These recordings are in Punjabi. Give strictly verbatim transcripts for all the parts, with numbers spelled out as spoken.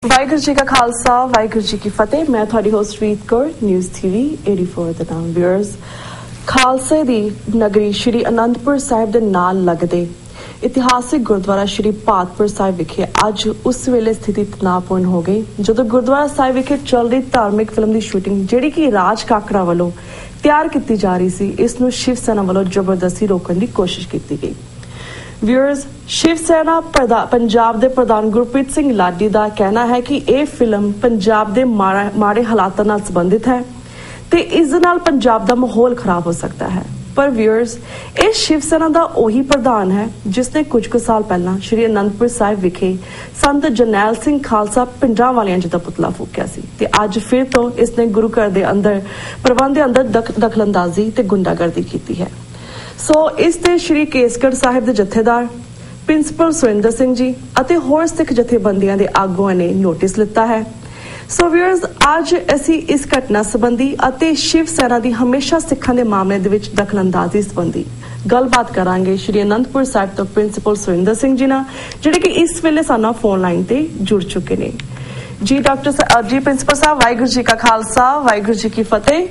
वाहिगुरू जी का खालसा वाहिगुरू जी की फतेह। मैं थोड़ी host Reet Kaur news TV eighty-four द नाम व्यूअर्स। खालसे दी नगरी श्री आनंदपुर साहिब दे नाल लगदे इतिहासिक गुरुद्वारा श्री भातपुर साहिब विखे अज उस वेले स्थिति तनावपूर्ण हो गई जदों गुरुद्वारा साहिब विखे चल रही धार्मिक फिल्म की शूटिंग जिहड़ी कि राज काकड़ा वालों तैयार की जा रही सी, इस नूं शिव सेना वालों जबरदस्ती रोकने की कोशिश की गई। व्यूअर्स, शिव सेना पंजाब दे प्रधान गुरप्रीत सिंह लाडी का कहना है कि यह फिल्म पंजाब दे माड़े हालात नाल संबंधित है ते इस दे नाल पंजाब दा माहौल खराब हो सकता है। पर व्यूअर्स, इस शिव सेना का उही प्रधान है जिसने कुछ कुछ साल पहला श्री आनंदपुर साहिब विखे संत जरनैल सिंह खालसा पिंडरां वालियां जी दा पुतला फूकिया सी ते अज फिर तो इसने गुरु घर दे अंदर प्रबंध दे अंदर दख, दखलंदाजी ते गुंडागर्दी की है। सो इस ते श्री केसगढ़ साहिब दे जथेदार प्रिंसिपल सुरिंदर सिंह जी अते होर सिख जथेबंदियां दे आगुआं ने नोटिस लिता है। सो व्यूअर्स, आज असी इस घटना संबंधी अते शिव सेना दी हमेशा सिखां दे मामले दे विच दखलंदाजी संबंधी गलबात करांगे श्री आनंदपुर साहिब तो प्रिंसिपल सुरिंदर सिंह जी ना, जिहड़े कि इस वेले साना फोन लाइन ते जुड़ चुके ने। जी डॉक्टर जी प्रिंसिपल साहब, वाहिगुरू जी का खालसा वाहिगुरू जी की फतेह।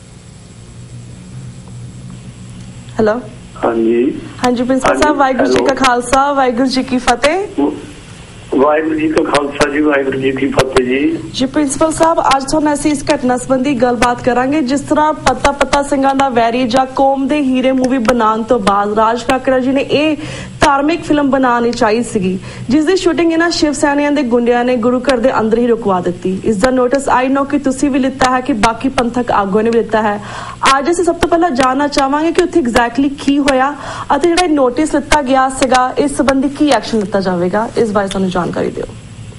हेलो। हाँ जी हाँ जी प्रिंसिपल साहब, वाहिगुरू जी का खालसा वाहिगुरू जी की फतेह। वाहिगुरू जी का खालसा जी वाहिगुरू जी की फतेह जी। जी प्रिंसिपल साहब, आज तुहानू असीं इस घटना संबंधी गलबात करांगे जिस तरह पता पता सिंघां दा वैरी जां कौम दे हीरे मूवी बनाने तो बाद राज काकड़ा जी ने यह धार्मिक फिल्म बनानी चाहिए सीगी जिसकी शूटिंग इन्हां शिव सैनियां दे गुंडियां ने गुरु घर दे अंदर ही रुकवा दी। इसका नोटिस आई नो कि तुसीं भी लिता है कि बाकी पंथक आगुआं ने भी लिता है। आज असीं सब तो पहला जानना चाहांगे कि उत्थे एग्जैक्टली की होया अते जिहड़ा नोटिस लिता गया सीगा इस संबंधी की एक्शन लिता जाएगा, इस बारे सानू जानकारी दिओ।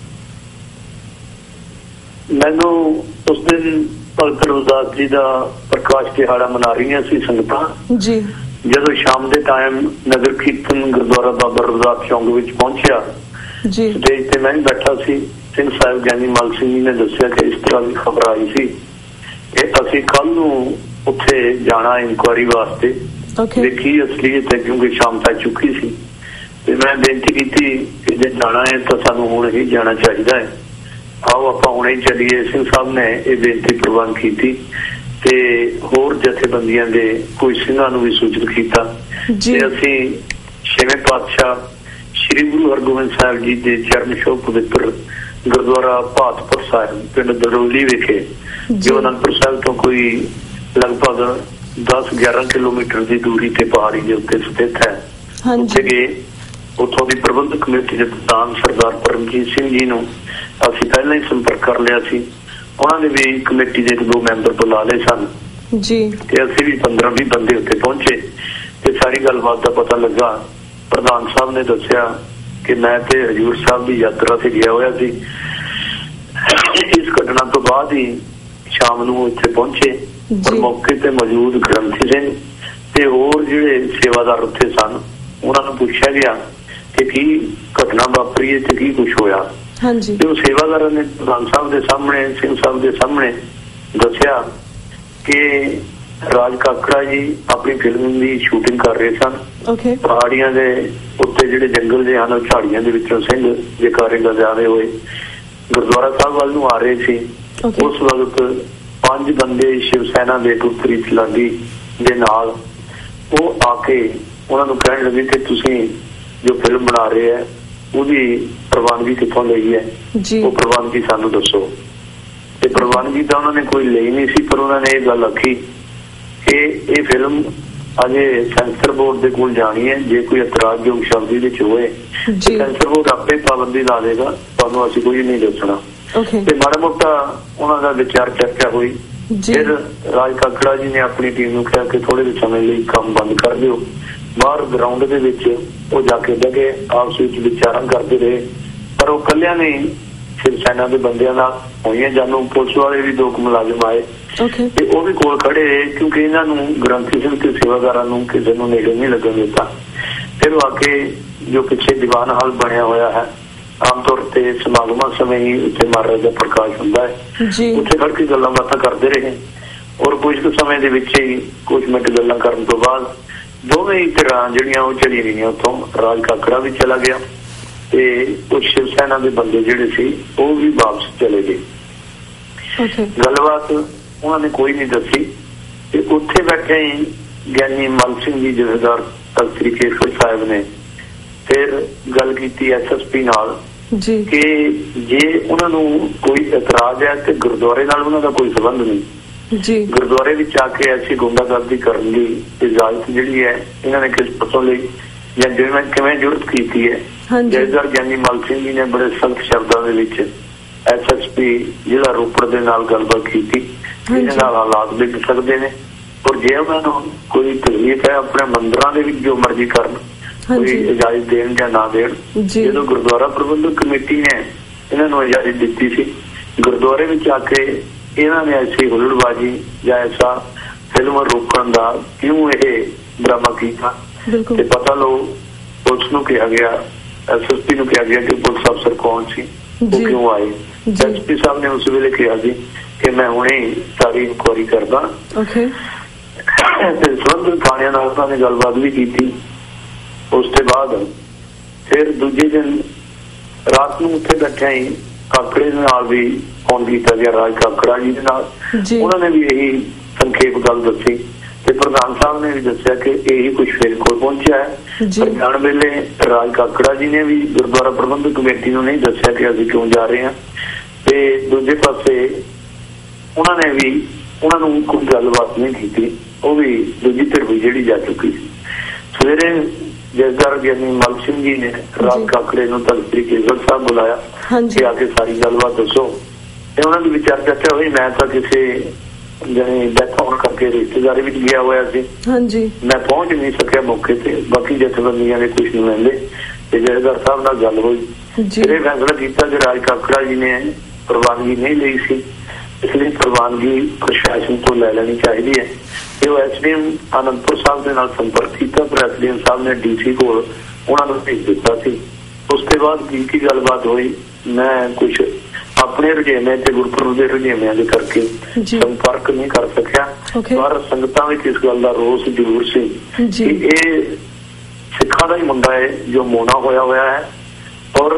मैनू उस दिन भगत रविदास जी का प्रकाश दिहाड़ा मना रही सी संगतां जी। जदों शाम के टाइम नगर कीर्तन गुरुद्वारा बाबा रविदास चौंक विच पहुंचिया जी, स्टेज ते मैं बैठा सी। सिंह साहिब ज्ञानी मल सिंह जी ने दस्सिया कि इस तरह की खबर आई सी कि असीं कल नूं उत्थे जाना इंक्वायरी वास्ते देखी असलीयत है क्योंकि शाम तक चुकी सी। ते मैं बेनती की कि जे जाना है तो सानू हुण ही जाना चाहिए है, आओ आपां हुणे ही चलीए। सिंह साहब ने यह बेनती प्रवान की ते होर जथेबंदियां दे कोई सिंघां नूं भी सूचित कीता ते असीं छेवें पातशाह श्री गुरु हरगोबिंद साहिब जी दे चरण छोह पवित्र गुरुद्वारा भातपुर साहिब पिंड दड़ोली विखे जो आनंदपुर साहिब तो कोई लगभग दस ग्यारह किलोमीटर की दूरी ते पहाड़ी के उत्ते स्थित है, उत्थे गए। उत्थों की प्रबंधक कमेटी के प्रधान सरदार परमजीत सिंह जी नूं असीं पहले ही संपर्क कर लिया सी। उन्होंने भी कमेटी के दो मैंबर बुला ले सन जी ते असीं भी पंद्रह भी बंदे उत्ते पहुंचे ते सारी गलबात का पता लगा। प्रधान साहब ने दस्सिया कि मैं ते हजूर साहब की यात्रा से गया होया सी। इस घटना तो बाद ही शाम नूं उत्थे पहुंचे और मौके ते मौजूद ग्रंथी सिंह ते होर जिहड़े सेवादार उत्थे सन उन्हां नूं पुछया गया कि की घटना वापरी है ते की कुछ होया। हाँ जी। तो सेवादार ने प्रधान साहब के सामने सिंह साहब के सामने दस्सिया कि राज काकड़ा जी अपनी फिल्म की शूटिंग कर रहे सन। okay. पहाड़ियां दे उत्ते जिहड़े जंगल जे हन झाड़ियां दे विचों सिंह जयकारे गजावे हुए गुरुद्वारा साहब वाल नूं आ रहे सी। okay. उस वक्त पांच बंदे शिव सेना दे गुरप्रीत लाडी दे नाल वो आके उन्हां नूं कहण लगे कि तुसीं जो फिल्म बना रहे हैं ਉਹਦੀ ਪ੍ਰਵਾਨਗੀ ਕਿੱਥੋਂ ਲਈ ਹੈ ਜੀ, ਉਹ ਪ੍ਰਵਾਨਗੀ ਸਾਨੂੰ ਦੱਸੋ। ਤੇ ਪ੍ਰਵਾਨਗੀ ਤਾਂ ਉਹਨਾਂ ਨੇ ਕੋਈ ਲਈ ਨਹੀਂ ਸੀ, ਪਰ ਉਹਨਾਂ ਨੇ ਇਹ ਗੱਲ ਆਖੀ ਕਿ ਇਹ ਫਿਲਮ ਅਜੇ ਸੈਂਸਰ ਬੋਰਡ ਦੇ ਕੋਲ ਜਾਣੀ ਹੈ। ਜੇ ਕੋਈ ਇਤਰਾਜ਼ਯੋਗ ਸ਼ਬਦ ਇਹਦੇ ਚ ਹੋਏ ਸੈਂਸਰ ਬੋਰਡ ਆਪੇ ਪਾਬੰਦੀ ਲਾ ਦੇਗਾ, ਤੁਹਾਨੂੰ ਅਸੀਂ ਕੋਈ ਨਹੀਂ ਦੱਸਣਾ। ਤੇ ਮਾੜਾ ਮੋਟਾ ਉਹਨਾਂ ਦਾ ਵਿਚਾਰ ਚਰਚਾ ਹੋਈ। ਫਿਰ ਰਾਜ ਕਾਕੜਾ ਜੀ ਨੇ ਆਪਣੀ ਟੀਮ ਨੂੰ ਕਿਹਾ ਕਿ ਥੋੜੇ ਜਿਹੇ ਸਮੇਂ ਲਈ ਕੰਮ ਬੰਦ ਕਰ ਦਿਓ। बाहर ग्राउंड के विच वो जाके लगे आपस विच विचारां करते रहे, पर वो कलिया नहीं शिव सेना के बंदियां नाल होईयां। जानो पुलिस वाले भी दो मुलाजिम आए ते वो भी कोल खड़े क्योंकि इन्हां नूं ग्रंथी सिंह ते सेवादारां नूं किसी नूं नेड़े नहीं लगन दिता। फिर आके जो पिछे दीवान हाल बनया होया है आमतौर पर समागमां समय ही उत्थे महाराज दा प्रकाश हुंदा है, उत्थे खड़ के गल्लां बातां करते रहे और कुछ समय दे विच ही कुछ मिनट गल्लां करन तो बाद दोवें ही तरह जिहड़ियां वो चली गईयां। उत्थों राज काकड़ा भी चला गया ਤੇ ਕੁਝ ਸ਼ਿਵ ਸੈਨਾ ਦੇ ਬੰਦੇ ਜਿਹੜੇ ਸੀ ਉਹ ਵੀ ਵਾਪਸ ਚਲੇ ਗਏ। ਗੱਲਬਾਤ ਉਹਨਾਂ ਨੇ ਕੋਈ ਨਹੀਂ ਦੱਸੀ ਤੇ ਉੱਥੇ ਬੈਠੇ ਹੀ ਗਿਆਨੀ ਮਲ ਸਿੰਘ ਜੀ ਜਥੇਦਾਰ ਤਖਤ ਸ੍ਰੀ ਕੇਸਗੜ੍ਹ ਸਾਹਿਬ ਨੇ ਫਿਰ ਗੱਲ ਕੀਤੀ ਐਸ ਐਸ ਪੀ ਨਾਲ ਕਿ ਜੇ ਉਹਨਾਂ ਨੂੰ ਕੋਈ ਇਤਰਾਜ਼ ਹੈ ਤੇ ਗੁਰਦੁਆਰੇ ਨਾਲ ਉਹਨਾਂ ਦਾ ਕੋਈ ਸੰਬੰਧ ਨਹੀਂ ਜੀ, ਗੁਰਦੁਆਰੇ ਵਿੱਚ ਆ ਕੇ ਐਸੀ ਗੁੰਡਾਗਰਦੀ ਕਰਨ ਦੀ ਇਜਾਜ਼ਤ ਜਿਹੜੀ ਹੈ ਇਹਨਾਂ ਨੇ ਕਿਸ ਪਾਸੋਂ ਲਈ ਜਾਂ ਜਿਵੇਂ ਕਿਵੇਂ ਜ਼ਰੂਰਤ ਕੀਤੀ ਹੈ। ਜਥੇਦਾਰ ਗਿਆਨੀ ਮਲ ਸਿੰਘ ਜੀ ਨੇ ਬੜੇ ਸਖਤ ਸ਼ਬਦਾਂ ਦੇ ਵਿੱਚ ਐਸ ਐਸ ਪੀ ਜ਼ਿਲ੍ਹਾ ਰੋਪੜ ਦੇ ਨਾਲ ਗੱਲਬਾਤ ਕੀਤੀ, ਇਹਦੇ ਨਾਲ ਹਾਲਾਤ ਵਿਗ ਸਕਦੇ ਨੇ ਔਰ ਜੇ ਉਹਨਾਂ ਨੂੰ ਕੋਈ ਤਕਲੀਫ ਹੈ ਆਪਣੇ ਮੰਦਿਰਾਂ ਦੇ ਵਿੱਚ ਜੋ ਮਰਜ਼ੀ ਕਰਨ, ਕੋਈ ਇਜਾਜ਼ਤ ਦੇਣ ਜਾਂ ਨਾ ਦੇਣ। ਜਦੋਂ ਗੁਰਦੁਆਰਾ ਪ੍ਰਬੰਧਕ ਕਮੇਟੀ ਨੇ ਇਹਨਾਂ ਨੂੰ ਇਜਾਜ਼ਤ ਦਿੱਤੀ ਸੀ, ਗੁਰਦੁਆਰੇ ਵਿੱਚ ਆ ਕੇ ਇਹਨਾਂ ਨੇ ਐਸੀ ਹੁੱਲੜਬਾਜ਼ੀ ਜਾਂ ਐਸਾ ਫਿਲਮ ਰੋਕਣ ਦਾ ਕਿਉਂ ਇਹ ਡਰਾਮਾ ਕੀਤਾ ਤੇ ਪਤਾ ਲਓ ਪੁਲਿਸ ਨੂੰ ਕਿਹਾ ਗਿਆ, ਐਸ ਐਸ ਪੀ ਨੂੰ ਕਿਹਾ ਗਿਆ ਕਿ ਪੁਲਿਸ ਅਫਸਰ ਕੌਣ ਸੀ, ਉਹ ਕਿਉਂ ਆਏ। ਐਸ ਪੀ ਸਾਹਿਬ ਨੇ ਉਸ ਵੇਲੇ ਕਿਹਾ ਸੀ ਕਿ ਮੈਂ ਹੁਣੇ ਸਾਰੀ ਇਨਕੁਆਇਰੀ ਕਰਦਾ ਤੇ ਸੰਬੰਧਿਤ ਥਾਣਿਆਂ ਨਾਲ ਉਹਨਾਂ ਨੇ ਗੱਲਬਾਤ ਵੀ ਕੀਤੀ। ਉਸ ਤੋਂ ਬਾਅਦ ਫਿਰ ਦੂਜੇ ਦਿਨ ਰਾਤ ਨੂੰ ਉੱਥੇ ਬੈਠਿਆ ਹੀ ਕਾਕੜੇ ਦੇ ਨਾਲ ਵੀ ਫੋਨ ਕੀਤਾ ਗਿਆ, ਰਾਜ ਕਾਕੜਾ ਜੀ ਦੇ ਨਾਲ। ਉਹਨਾਂ ਨੇ ਵੀ ਇਹੀ ਸੰਖੇਪ ਗੱਲ ਦੱਸੀ ਤੇ ਪ੍ਰਧਾਨ ਸਾਹਿਬ ਨੇ ਵੀ ਦੱਸਿਆ ਕਿ ਇਹੀ ਕੁਛ ਫਰੀਦਕੋਟ ਪਹੁੰਚਿਆ ਹੈ। ਪਰ ਜਾਣ ਵੇਲੇ ਰਾਜ ਕਾਕੜਾ ਜੀ ਨੇ ਵੀ ਗੁਰਦੁਆਰਾ ਪ੍ਰਬੰਧਕ ਕਮੇਟੀ ਨੂੰ ਨਹੀਂ ਦੱਸਿਆ ਕਿ ਅਸੀਂ ਕਿਉਂ ਜਾ ਰਹੇ ਹਾਂ ਤੇ ਦੂਜੇ ਪਾਸੇ ਉਹਨਾਂ ਨੇ ਵੀ ਉਹਨਾਂ ਨੂੰ ਕੋਈ ਗੱਲਬਾਤ ਨਹੀਂ ਕੀਤੀ, ਉਹ ਵੀ ਦੂਜੀ ਧਿਰ ਵੀ ਜਿਹੜੀ ਜਾ ਚੁੱਕੀ ਸੀ। ਸਵੇਰੇ ਜਥੇਦਾਰ ਗਿਆਨੀ ਮਲ ਸਿੰਘ ਜੀ ਨੇ ਰਾਜ ਕਾਕੜੇ ਨੂੰ ਤਖਤ ਸ੍ਰੀ ਕੇਸਗੜ੍ਹ ਸਾਹਿਬ ਬੁਲਾਇਆ ਕਿ ਆ ਕੇ ਸਾਰੀ ਗੱਲਬਾਤ ਦੱਸੋ ਤੇ ਉਹਨਾਂ ਦੀ ਵਿਚਾਰ ਚਰਚਾ ਹੋਈ। ਮੈਂ ਤਾਂ ਕਿਸੇ ਜਾਨੀ ਡੈਥ ਹੋਣ ਕਰਕੇ ਰਿਸ਼ਤੇਦਾਰੀ ਵਿੱਚ ਗਿਆ ਹੋਇਆ ਸੀ, ਮੈਂ ਪਹੁੰਚ ਨਹੀਂ ਸਕਿਆ ਮੌਕੇ ਤੇ, ਬਾਕੀ ਜਥੇਬੰਦੀਆਂ ਦੇ ਕੁਛ ਨੁਮਾਇੰਦੇ ਤੇ ਜਥੇਦਾਰ ਸਾਹਿਬ ਨਾਲ ਗੱਲ ਹੋਈ। ਫਿਰ ਇਹ ਫੈਸਲਾ ਕੀਤਾ ਕਿ ਰਾਜ ਕਾਕੜਾ ਜੀ ਨੇ ਪ੍ਰਵਾਨਗੀ ਨਹੀਂ ਲਈ ਸੀ, ਇਸ ਲਈ ਪ੍ਰਵਾਨਗੀ ਪ੍ਰਸ਼ਾਸਨ ਤੋਂ ਲੈ ਲੈਣੀ ਚਾਹੀਦੀ ਹੈ। ਤੇ ਉਹ S D M Anandpur Sahib ਦੇ ਨਾਲ ਸੰਪਰਕ ਕੀਤਾ ਪਰ ਐਸ ਡੀ ਐਮ ਸਾਹਿਬ ਨੇ ਡੀ ਸੀ ਕੋਲ ਉਹਨਾਂ ਨੂੰ ਭੇਜ ਦਿੱਤਾ ਸੀ। ਉਸ ਤੋਂ ਬਾਅਦ ਕੀ ਕੀ ਗੱਲਬਾਤ ਹੋਈ ਮੈਂ ਕੁਛ ਆਪਣੇ ਰੁਝੇਵੇਂ ਤੇ ਗੁਰਪੁਰਬ ਦੇ ਰੁਝੇਵਿਆਂ ਦੇ ਕਰਕੇ ਸੰਪਰਕ ਨਹੀਂ ਕਰ ਸਕਿਆ, ਪਰ ਸੰਗਤਾਂ ਵਿੱਚ ਇਸ ਗੱਲ ਦਾ ਰੋਸ ਜ਼ਰੂਰ ਸੀ ਕਿ ਇਹ ਸਿੱਖਾਂ ਦਾ ਹੀ ਮੁੰਡਾ ਹੈ ਜੋ ਮੋਨਾ ਹੋਇਆ ਹੋਇਆ ਹੈ ਔਰ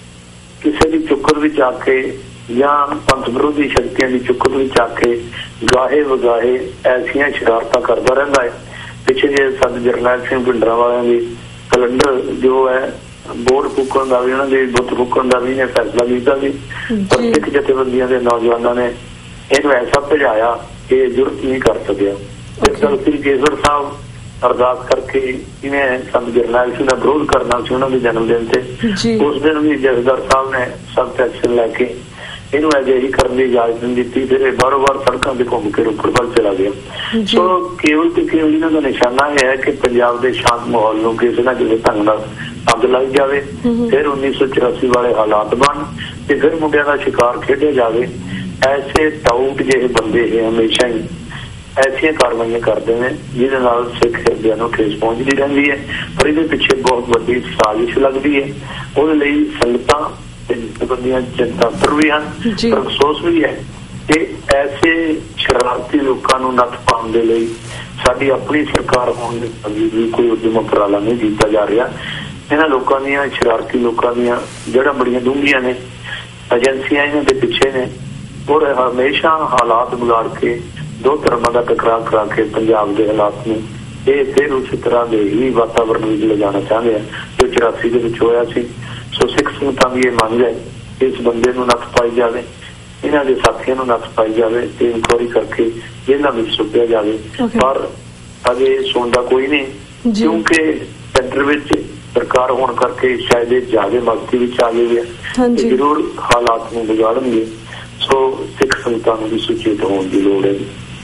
ਕਿਸੇ ਦੀ ਚੁੱਕਰ ਵਿੱਚ ਆ ਕੇ ਜਾਂ ਪੰਥ ਵਿਰੋਧੀ ਸ਼ਕਤੀਆਂ ਦੀ ਚੁੱਕਰ ਵਿੱਚ ਆ ਕੇ ਗਾਹੇ ਵਗਾਹੇ ਐਸੀਆਂ ਸ਼ਰਾਰਤਾਂ ਕਰਦਾ ਰਹਿੰਦਾ ਹੈ। ਪਿੱਛੇ ਜੇ ਸੰਤ ਜਰਨੈਲ ਸਿੰਘ ਭਿੰਡਰਾਂ ਵਾਲਿਆਂ ਦੀ ਕੈਲੰਡਰ ਜੋ ਹੈ ਬੋਰਡ ਫੂਕਣ ਦਾ ਵੀ, ਉਹਨਾਂ ਦੇ ਬੁੱਤ ਫੂਕਣ ਦਾ ਵੀ ਇਹਨੇ ਫੈਸਲਾ ਕੀਤਾ ਸੀ, ਪਰ ਸਿੱਖ ਜਥੇਬੰਦੀਆਂ ਦੇ ਨੌਜਵਾਨਾਂ ਨੇ ਇਹਨੂੰ ਐਸਾ ਭਜਾਇਆ ਕਿ ਇਹ ਜ਼ਰੂਰਤ ਨਹੀਂ ਕਰ ਸਕਿਆ। ਤਖਤ ਸ੍ਰੀ ਕੇਸਗੜ੍ਹ ਸਾਹਿਬ ਅਰਦਾਸ ਕਰਕੇ ਇਹਨੇ ਸੰਤ ਜਰਨੈਲ ਸਿੰਘ ਦਾ ਵਿਰੋਧ ਕਰਨਾ ਸੀ ਉਹਨਾਂ ਦੇ ਜਨਮ ਦਿਨ ਤੇ, ਉਸ ਦਿਨ ਵੀ ਜਥੇਦਾਰ ਸਾਹਿਬ ਨੇ ਸਖਤ ਐਕਸ਼ਨ ਲੈ ਕੇ ਇਹਨੂੰ ਅਜਿਹੀ ਕਰਨ ਦੀ ਇਜਾਜ਼ਤ ਨਹੀਂ ਦਿੱਤੀ। ਫਿਰ ਇਹ ਬਾਰੋ ਬਾਰ ਸੜਕਾਂ ਤੇ ਘੁੰਮ ਕੇ ਰੋਪੜ ਵੱਲ ਚਲਾ ਗਿਆ। ਸੋ ਕੇਵਲ ਤੇ ਕੇਵਲ ਇਹਨਾਂ ਦਾ ਨਿਸ਼ਾਨਾ ਇਹ ਹੈ ਕਿ ਪੰਜਾਬ ਦੇ ਸ਼ਾਂਤ ਮਾਹੌਲ ਨੂੰ ਕਿਸੇ ਨਾ ਕਿਸੇ ਢੰਗ ਨਾਲ ਅੱਗ ਲੱਗ ਜਾਵੇ, ਫਿਰ ਉੱਨੀ ਸੌ ਚੁਰਾਸੀ ਵਾਲੇ ਹਾਲਾਤ ਬਣ ਤੇ ਫਿਰ ਮੁੰਡਿਆਂ ਦਾ ਸ਼ਿਕਾਰ ਖੇਡਿਆ ਜਾਵੇ। ਐਸੇ ਟਾਊਟ ਜਿਹੇ ਬੰਦੇ ਇਹ ਹਮੇਸ਼ਾ ਹੀ ਐਸੀਆਂ ਕਾਰਵਾਈਆਂ ਕਰਦੇ ਨੇ ਜਿਹਦੇ ਨਾਲ ਸਿੱਖ ਹਿਰਦਿਆਂ ਨੂੰ ਠੇਸ ਪਹੁੰਚਦੀ ਰਹਿੰਦੀ ਹੈ, ਪਰ ਇਹਦੇ ਪਿੱਛੇ ਬਹੁਤ ਵੱਡੀ ਸਾਜ਼ਿਸ਼ ਲੱਗਦੀ ਹੈ। ਉਹਦੇ ਲਈ ਸੰਗਤਾਂ ਬੰਦੀਆਂ ਚਿੰਤਾ ਵੀ ਹਨ ਪਰ ਅਫਸੋਸ ਵੀ ਹੈ ਕਿ ਐਸੇ ਸ਼ਰਾਰਤੀ ਲੋਕਾਂ ਨੂੰ ਨੱਥ ਪਾਉਣ ਦੇ ਲਈ ਸਾਡੀ ਆਪਣੀ ਸਰਕਾਰ ਹੋਣ ਦੇ ਬਾਵਜੂਦ ਵੀ ਕੋਈ ਉਦਮ ਉਪਰਾਲਾ ਨਹੀਂ ਕੀਤਾ ਜਾ ਰਿਹਾ। ਇਹਨਾਂ ਲੋਕਾਂ ਦੀਆਂ ਸ਼ਰਾਰਤੀ ਲੋਕਾਂ ਦੀਆਂ ਜੜ੍ਹਾਂ ਬੜੀਆਂ ਡੂੰਘੀਆਂ ਨੇ, ਏਜੰਸੀਆਂ ਇਹਨਾਂ ਦੇ ਪਿੱਛੇ ਨੇ ਔਰ ਹਮੇਸ਼ਾ ਹਾਲਾਤ ਵਿਗਾੜ ਕੇ ਦੋ ਧਰਮਾਂ ਦਾ ਟਕਰਾਅ ਕਰਾ ਕੇ ਪੰਜਾਬ ਦੇ ਹਾਲਾਤ ਨੂੰ ਇਹ ਫਿਰ ਉਸੇ ਤਰ੍ਹਾਂ ਦੇ ਹੀ ਵਾਤਾਵਰਨ ਵਿੱਚ ਲਿਜਾਣਾ ਚਾਹੁੰਦੇ ਆ ਜੋ ਚੁਰਾਸੀ ਦੇ ਵਿੱਚ ਹੋਇਆ ਸੀ। ਸੋ ਸਿੱਖ ਸੰਗਤਾਂ ਵੀ ਇਹ ਮੰਗ ਹੈ ਕਿ ਇਸ ਬੰਦੇ ਨੂੰ ਨੱਥ ਪਾਈ ਜਾਵੇ, ਇਹਨਾਂ ਦੇ ਸਾਥੀਆਂ ਨੂੰ ਨੱਥ ਪਾਈ ਜਾਵੇ ਤੇ ਇਨਕੁਆਇਰੀ ਕਰਕੇ ਜੇਲ੍ਹਾਂ ਵਿੱਚ ਸੁੱਟਿਆ ਜਾਵੇ। ਪਰ ਅਜੇ ਸੁਣਦਾ ਕੋਈ ਨਹੀਂ ਕਿਉਂਕਿ ਸੈਂਟਰ ਵਿੱਚ ਸਰਕਾਰ ਹੋਣ ਕਰਕੇ ਸ਼ਾਇਦ ਇਹ ਜ਼ਿਆਦਾ ਮਸਤੀ ਵਿੱਚ ਆ ਗਈ ਹੈ, ਜ਼ਰੂਰ ਹਾਲਾਤ ਨੂੰ ਵਿਗਾੜਨਗੇ। ਸੋ ਸਿੱਖ ਸੰਗਤਾਂ ਨੂੰ ਵੀ ਸੁਚੇਤ ਹੋਣ ਦੀ ਲੋੜ ਹੈ।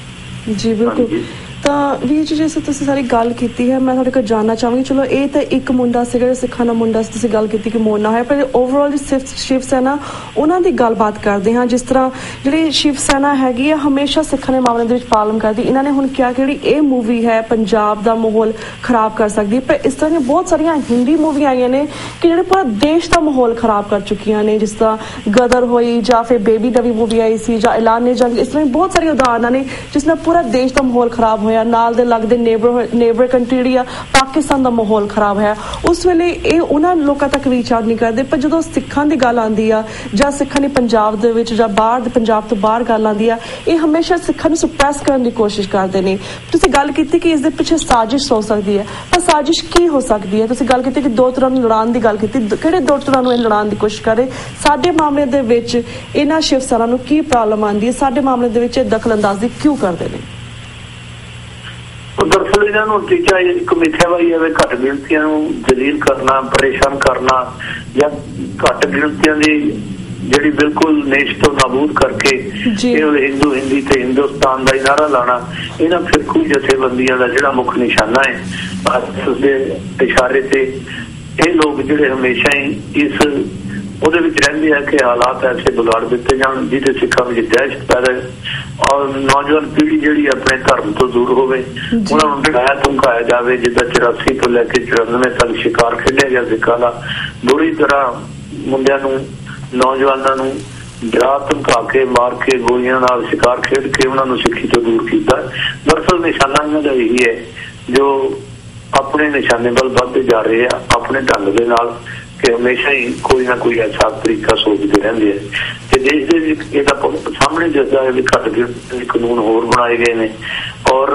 ਜੀ ਬਿਲਕੁਲ। ਤਾਂ ਵੀਰ ਜੀ ਜਿਸ ਤੁਸੀਂ ਸਾਰੀ ਗੱਲ ਕੀਤੀ ਹੈ ਮੈਂ ਤੁਹਾਡੇ ਕੋਲ ਜਾਣਨਾ ਚਾਹਾਂਗੀ, ਚਲੋ ਇਹ ਤਾਂ ਇੱਕ ਮੁੰਡਾ ਸੀਗਾ ਸਿੱਖਾਂ ਦਾ ਮੁੰਡਾ ਸੀ, ਤੁਸੀਂ ਗੱਲ ਕੀਤੀ ਕਿ ਮੋਨਾ ਹੋਇਆ, ਪਰ ਓਵਰਆਲ ਸ਼ਿਵ ਸੈਨਾ ਉਹਨਾਂ ਦੀ ਗੱਲਬਾਤ ਕਰਦੇ ਹਾਂ। ਜਿਸ ਤਰ੍ਹਾਂ ਜਿਹੜੀ ਸ਼ਿਵ ਸੈਨਾ ਹੈਗੀ ਆ ਹਮੇਸ਼ਾ ਸਿੱਖਾਂ ਦੇ ਮਾਮਲੇ ਦੇ ਵਿੱਚ ਪਾਲਣ ਕਰਦੀ। ਇਹਨਾਂ ਨੇ ਹੁਣ ਕਿਹਾ ਕਿ ਜਿਹੜੀ ਇਹ ਮੂਵੀ ਹੈ ਪੰਜਾਬ ਦਾ ਮਾਹੌਲ ਖਰਾਬ ਕਰ ਸਕਦੀ, ਪਰ ਇਸ ਤਰ੍ਹਾਂ ਦੀਆਂ ਬਹੁਤ ਸਾਰੀਆਂ ਹਿੰਦੀ ਮੂਵੀਆਂ ਆਈਆਂ ਨੇ ਕਿ ਜਿਹੜੇ ਪੂਰਾ ਦੇਸ਼ ਦਾ ਮਾਹੌਲ ਖਰਾਬ ਕਰ ਚੁੱਕੀਆਂ ਨੇ, ਜਿਸ ਤਰ੍ਹਾਂ ਗਦਰ ਹੋਈ ਜਾਂ ਫਿਰ ਬੇਬੀ ਦਾ ਵੀ ਮੂਵੀ ਆਈ ਸੀ ਜਾਂ ਐਲਾਨੇ ਜੰਗ, ਇਸ ਤਰ੍ਹਾਂ ਬਹੁਤ ਸਾਰੀਆਂ ਉਦਾਹਰਨਾਂ ਨੇ ਜਿਸ ਨਾਲ ਪੂਰਾ ਦੇਸ਼ ਦਾ ਮਾਹੌਲ ਖਰਾਬ ਹੋਇਆ। ਹੋਇਆ, ਨਾਲ ਦੇ ਲੱਗਦੇ ਨੇਬਰ ਨੇਬਰ ਕੰਟਰੀ ਜਿਹੜੀ ਆ ਪਾਕਿਸਤਾਨ ਦਾ ਮਾਹੌਲ ਖਰਾਬ ਹੈ, ਉਸ ਵੇਲੇ ਇਹ ਉਹਨਾਂ ਲੋਕਾਂ ਤੱਕ ਰੀਚ ਆਊਟ ਨਹੀਂ ਕਰਦੇ। ਪਰ ਜਦੋਂ ਸਿੱਖਾਂ ਦੀ ਗੱਲ ਆਉਂਦੀ ਆ ਜਾਂ ਸਿੱਖਾਂ ਦੀ ਪੰਜਾਬ ਦੇ ਵਿੱਚ ਜਾਂ ਬਾਹਰ ਦੇ ਪੰਜਾਬ ਤੋਂ ਬਾਹਰ ਗੱਲ ਆਉਂਦੀ ਆ, ਇਹ ਹਮੇਸ਼ਾ ਸਿੱਖਾਂ ਨੂੰ ਸੁਪਰੈਸ ਕਰਨ ਦੀ ਕੋਸ਼ਿਸ਼ ਕਰਦੇ ਨੇ। ਤੁਸੀਂ ਗੱਲ ਕੀਤੀ ਕਿ ਇਸ ਦੇ ਪਿੱਛੇ ਸਾਜ਼ਿਸ਼ ਹੋ ਸਕਦੀ ਹੈ, ਪਰ ਸਾਜ਼ਿਸ਼ ਕੀ ਹੋ ਸਕਦੀ ਹੈ? ਤੁਸੀਂ ਗੱਲ ਕੀਤੀ ਕਿ ਦੋ ਤਰ੍ਹਾਂ ਨੂੰ ਲੜਾਉਣ ਦੀ ਗੱਲ ਕੀਤੀ, ਕਿਹੜੇ ਦੋ ਤਰ੍ਹਾਂ ਨੂੰ ਇਹ ਲੜਾਉਣ ਦੀ ਕੋਸ਼ਿਸ਼ ਕਰ ਰਹੇ? ਸਾਡੇ ਮਾਮਲੇ ਦੇ ਵਿੱਚ ਇਹਨਾਂ ਸ਼ਿਵ ਸੈਨਾ ਨੂੰ ਕੀ ਪ੍ਰੋਬਲਮ ਆਉਂਦੀ ਹੈ? ਸਾਡੇ ਮਾਮਲੇ ਦੇ ਵਿੱਚ ਦਖਲ ਅੰਦਾਜ਼ੀ ਕਿਉਂ ਕਰਦੇ ਨੇ? ਦਰਅਸਲ ਇਹਨਾਂ ਨੂੰ ਟੀਚਾ ਇੱਕ ਮਿੱਥਿਆਵਾਦੀ ਹੈ, ਘੱਟ ਗਿਣਤੀਆਂ ਨੂੰ ਜਲੀਲ ਕਰਨਾ, ਪਰੇਸ਼ਾਨ ਕਰਨਾ, ਜਾਂ ਘੱਟ ਗਿਣਤੀਆਂ ਦੀ ਜਿਹੜੀ ਬਿਲਕੁਲ ਨੇਸ਼ ਤੋਂ ਨਾਬੂਦ ਕਰਕੇ ਇਹ ਹਿੰਦੂ ਹਿੰਦੀ ਤੇ ਹਿੰਦੁਸਤਾਨ ਦਾ ਨਾਰਾ ਲਾਣਾ ਇਹਨਾਂ ਫਿਰਕੂ ਜਥੇਬੰਦੀਆਂ ਦਾ ਜਿਹੜਾ ਮੁੱਖ ਨਿਸ਼ਾਨਾ ਹੈ। ਭਾਰਤ ਦੇ ਇਸ਼ਾਰੇ ਤੇ ਇਹ ਲੋਕ ਜਿਹੜੇ ਹਮੇਸ਼ਾ ਹੀ ਇਸ ਉਹਦੇ ਵਿੱਚ ਰਹਿੰਦੇ ਆ ਕਿ ਹਾਲਾਤ ਐਸੇ ਵਿਗਾੜ ਦਿੱਤੇ ਜਾਣ ਜਿਹਦੇ ਸਿੱਖਾਂ ਵਿੱਚ ਦਹਿਸ਼ਤ ਪੈਦਾ ਔਰ ਨੌਜਵਾਨ ਪੀੜ੍ਹੀ ਜਿਹੜੀ ਆਪਣੇ ਧਰਮ ਤੋਂ ਦੂਰ ਹੋਵੇ, ਉਹਨਾਂ ਨੂੰ ਡਰਾਇਆ ਧਮਕਾਇਆ ਜਾਵੇ। ਜਿੱਦਾਂ ਚੁਰਾਸੀ ਤੋਂ ਲੈ ਕੇ ਚੁਰਾਨਵੇਂ ਤੱਕ ਸ਼ਿਕਾਰ ਖੇਡਿਆ ਗਿਆ ਸਿੱਖਾਂ ਦਾ, ਬੁਰੀ ਤਰ੍ਹਾਂ ਮੁੰਡਿਆਂ ਨੂੰ ਨੌਜਵਾਨਾਂ ਨੂੰ ਡਰਾ ਧਮਕਾ ਕੇ ਮਾਰ ਕੇ ਗੋਲੀਆਂ ਨਾਲ ਸ਼ਿਕਾਰ ਖੇਡ ਕੇ ਉਹਨਾਂ ਨੂੰ ਸਿੱਖੀ ਤੋਂ ਦੂਰ ਕੀਤਾ। ਦਰਅਸਲ ਨਿਸ਼ਾਨਾ ਇਹਨਾਂ ਦਾ ਇਹੀ ਹੈ ਜੋ ਆਪਣੇ ਨਿਸ਼ਾਨੇ ਵੱਲ ਵੱਧਦੇ ਜਾ ਰਹੇ ਆ ਆਪਣੇ ਢੰਗ ਦੇ ਨਾਲ, ਕਿ ਹਮੇਸ਼ਾ ਹੀ ਕੋਈ ਨਾ ਕੋਈ ਐਸਾ ਤਰੀਕਾ ਸੋਚਦੇ ਰਹਿੰਦੇ ਆ। ਤੇ ਦੇਸ਼ ਦੇ ਵਿੱਚ ਇਹਦਾ ਸਾਹਮਣੇ ਦਿਸਦਾ ਹੈ ਵੀ ਘੱਟ ਗਿਣਤੀ ਕਾਨੂੰਨ ਹੋਰ ਬਣਾਏ ਗਏ ਨੇ ਔਰ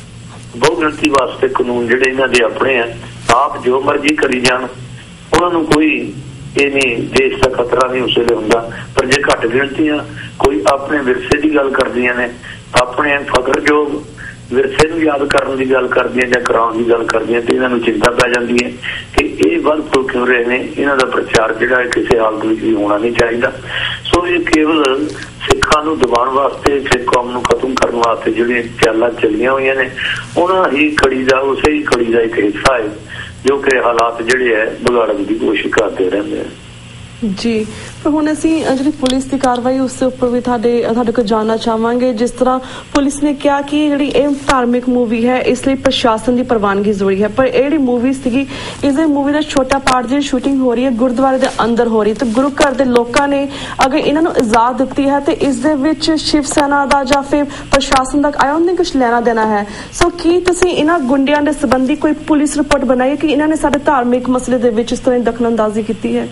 ਬਹੁ ਗਿਣਤੀ ਵਾਸਤੇ ਕਾਨੂੰਨ ਜਿਹੜੇ ਇਹਨਾਂ ਦੇ ਆਪਣੇ ਆ, ਆਪ ਜੋ ਮਰਜ਼ੀ ਕਰੀ ਜਾਣ, ਉਹਨਾਂ ਨੂੰ ਕੋਈ ਇਹ ਨਹੀਂ ਦੇਸ਼ ਦਾ ਖਤਰਾ ਨਹੀਂ ਉਸ ਵੇਲੇ ਹੁੰਦਾ। ਪਰ ਜੇ ਘੱਟ ਗਿਣਤੀਆਂ ਕੋਈ ਆਪਣੇ ਵਿਰਸੇ ਦੀ ਗੱਲ ਕਰਦੀਆਂ ਨੇ, ਆਪਣੇ ਫਖਰਯੋਗ ਵਿਰਸੇ ਨੂੰ ਯਾਦ ਕਰਨ ਦੀ ਗੱਲ ਕਰਦੀਆਂ ਜਾਂ ਕਰਾਉਣ ਦੀ ਗੱਲ ਕਰਦੀਆਂ, ਤੇ ਇਹਨਾਂ ਨੂੰ ਚਿੰਤਾ ਪੈ ਜਾਂਦੀ ਹੈ ਕਿ ਇਹ ਵੱਧ ਫੁੱਲ ਕਿਉਂ ਰਹੇ ਨੇ। ਇਹਨਾਂ ਦਾ ਪ੍ਰਚਾਰ ਜਿਹੜਾ ਹੈ ਕਿਸੇ ਹਾਲਤ ਵਿੱਚ ਵੀ ਹੋਣਾ ਨਹੀਂ ਚਾਹੀਦਾ। ਸੋ ਇਹ ਕੇਵਲ ਸਿੱਖਾਂ ਨੂੰ ਦਬਾਉਣ ਵਾਸਤੇ, ਸਿੱਖ ਕੌਮ ਨੂੰ ਖਤਮ ਕਰਨ ਵਾਸਤੇ ਜਿਹੜੀਆਂ ਚਾਲਾਂ ਚੱਲੀਆਂ ਹੋਈਆਂ ਨੇ, ਉਹਨਾਂ ਹੀ ਕੜੀ ਦਾ ਉਸੇ ਹੀ ਕੜੀ ਦਾ ਇੱਕ ਹਿੱਸਾ ਹੈ ਜੋ ਕਿ ਹਾਲਾਤ ਜਿਹੜੇ ਹੈ ਵਿਗਾੜਨ ਦੀ ਕੋਸ਼ਿਸ਼ ਕਰਦੇ ਰਹਿੰਦੇ ਆ। ਜੀ, ਪਰ ਹੁਣ ਅਸੀਂ ਜਿਹੜੀ ਪੁਲਿਸ ਦੀ ਕਾਰਵਾਈ ਉਸ ਦੇ ਉੱਪਰ ਵੀ ਤੁਹਾਡੇ ਤੁਹਾਡੇ ਕੋਲ ਜਾਣਨਾ ਚਾਹਾਂਗੇ। ਜਿਸ ਤਰ੍ਹਾਂ ਪੁਲਿਸ ਨੇ ਕਿਹਾ ਕਿ ਜਿਹੜੀ ਇਹ ਧਾਰਮਿਕ ਮੂਵੀ ਹੈ ਇਸ ਲਈ ਪ੍ਰਸ਼ਾਸਨ ਦੀ ਪ੍ਰਵਾਨਗੀ ਜ਼ਰੂਰੀ ਹੈ, ਪਰ ਇਹ ਜਿਹੜੀ ਮੂਵੀ ਸੀਗੀ ਇਸ ਦੇ ਮੂਵੀ ਦਾ ਛੋਟਾ ਪਾਰਟ ਜਿਹੜੀ ਸ਼ੂਟਿੰਗ ਹੋ ਰਹੀ ਹੈ ਗੁਰਦੁਆਰੇ ਦੇ ਅੰਦਰ ਹੋ ਰਹੀ, ਤੇ ਗੁਰੂ ਘਰ ਦੇ ਲੋਕਾਂ ਨੇ ਅਗਰ ਇਹਨਾਂ ਨੂੰ ਇਜਾਜ਼ਤ ਦਿੱਤੀ ਹੈ ਤੇ ਇਸ ਦੇ ਵਿੱਚ ਸ਼ਿਵ ਸੈਨਾ ਦਾ ਜਾਂ ਫਿਰ ਪ੍ਰਸ਼ਾਸਨ ਦਾ ਆਈ ਡੋਂਟ ਥਿੰਕ ਕੁਛ ਲੈਣਾ ਦੇਣਾ ਹੈ। ਸੋ ਕੀ ਤੁਸੀਂ ਇਹਨਾਂ ਗੁੰਡਿਆਂ ਦੇ ਸੰਬੰਧੀ ਕੋਈ ਪੁਲਿਸ ਰਿਪੋਰਟ ਬਣਾਈ ਕਿ ਇਹਨਾਂ ਨੇ ਸਾਡੇ ਧਾਰਮਿਕ ਮਸਲੇ ਦੇ ਵਿੱਚ ਇਸ ਤਰ੍ਹਾਂ ਦਖਲ ਅੰਦਾਜ਼ੀ ਕੀਤੀ ਹੈ?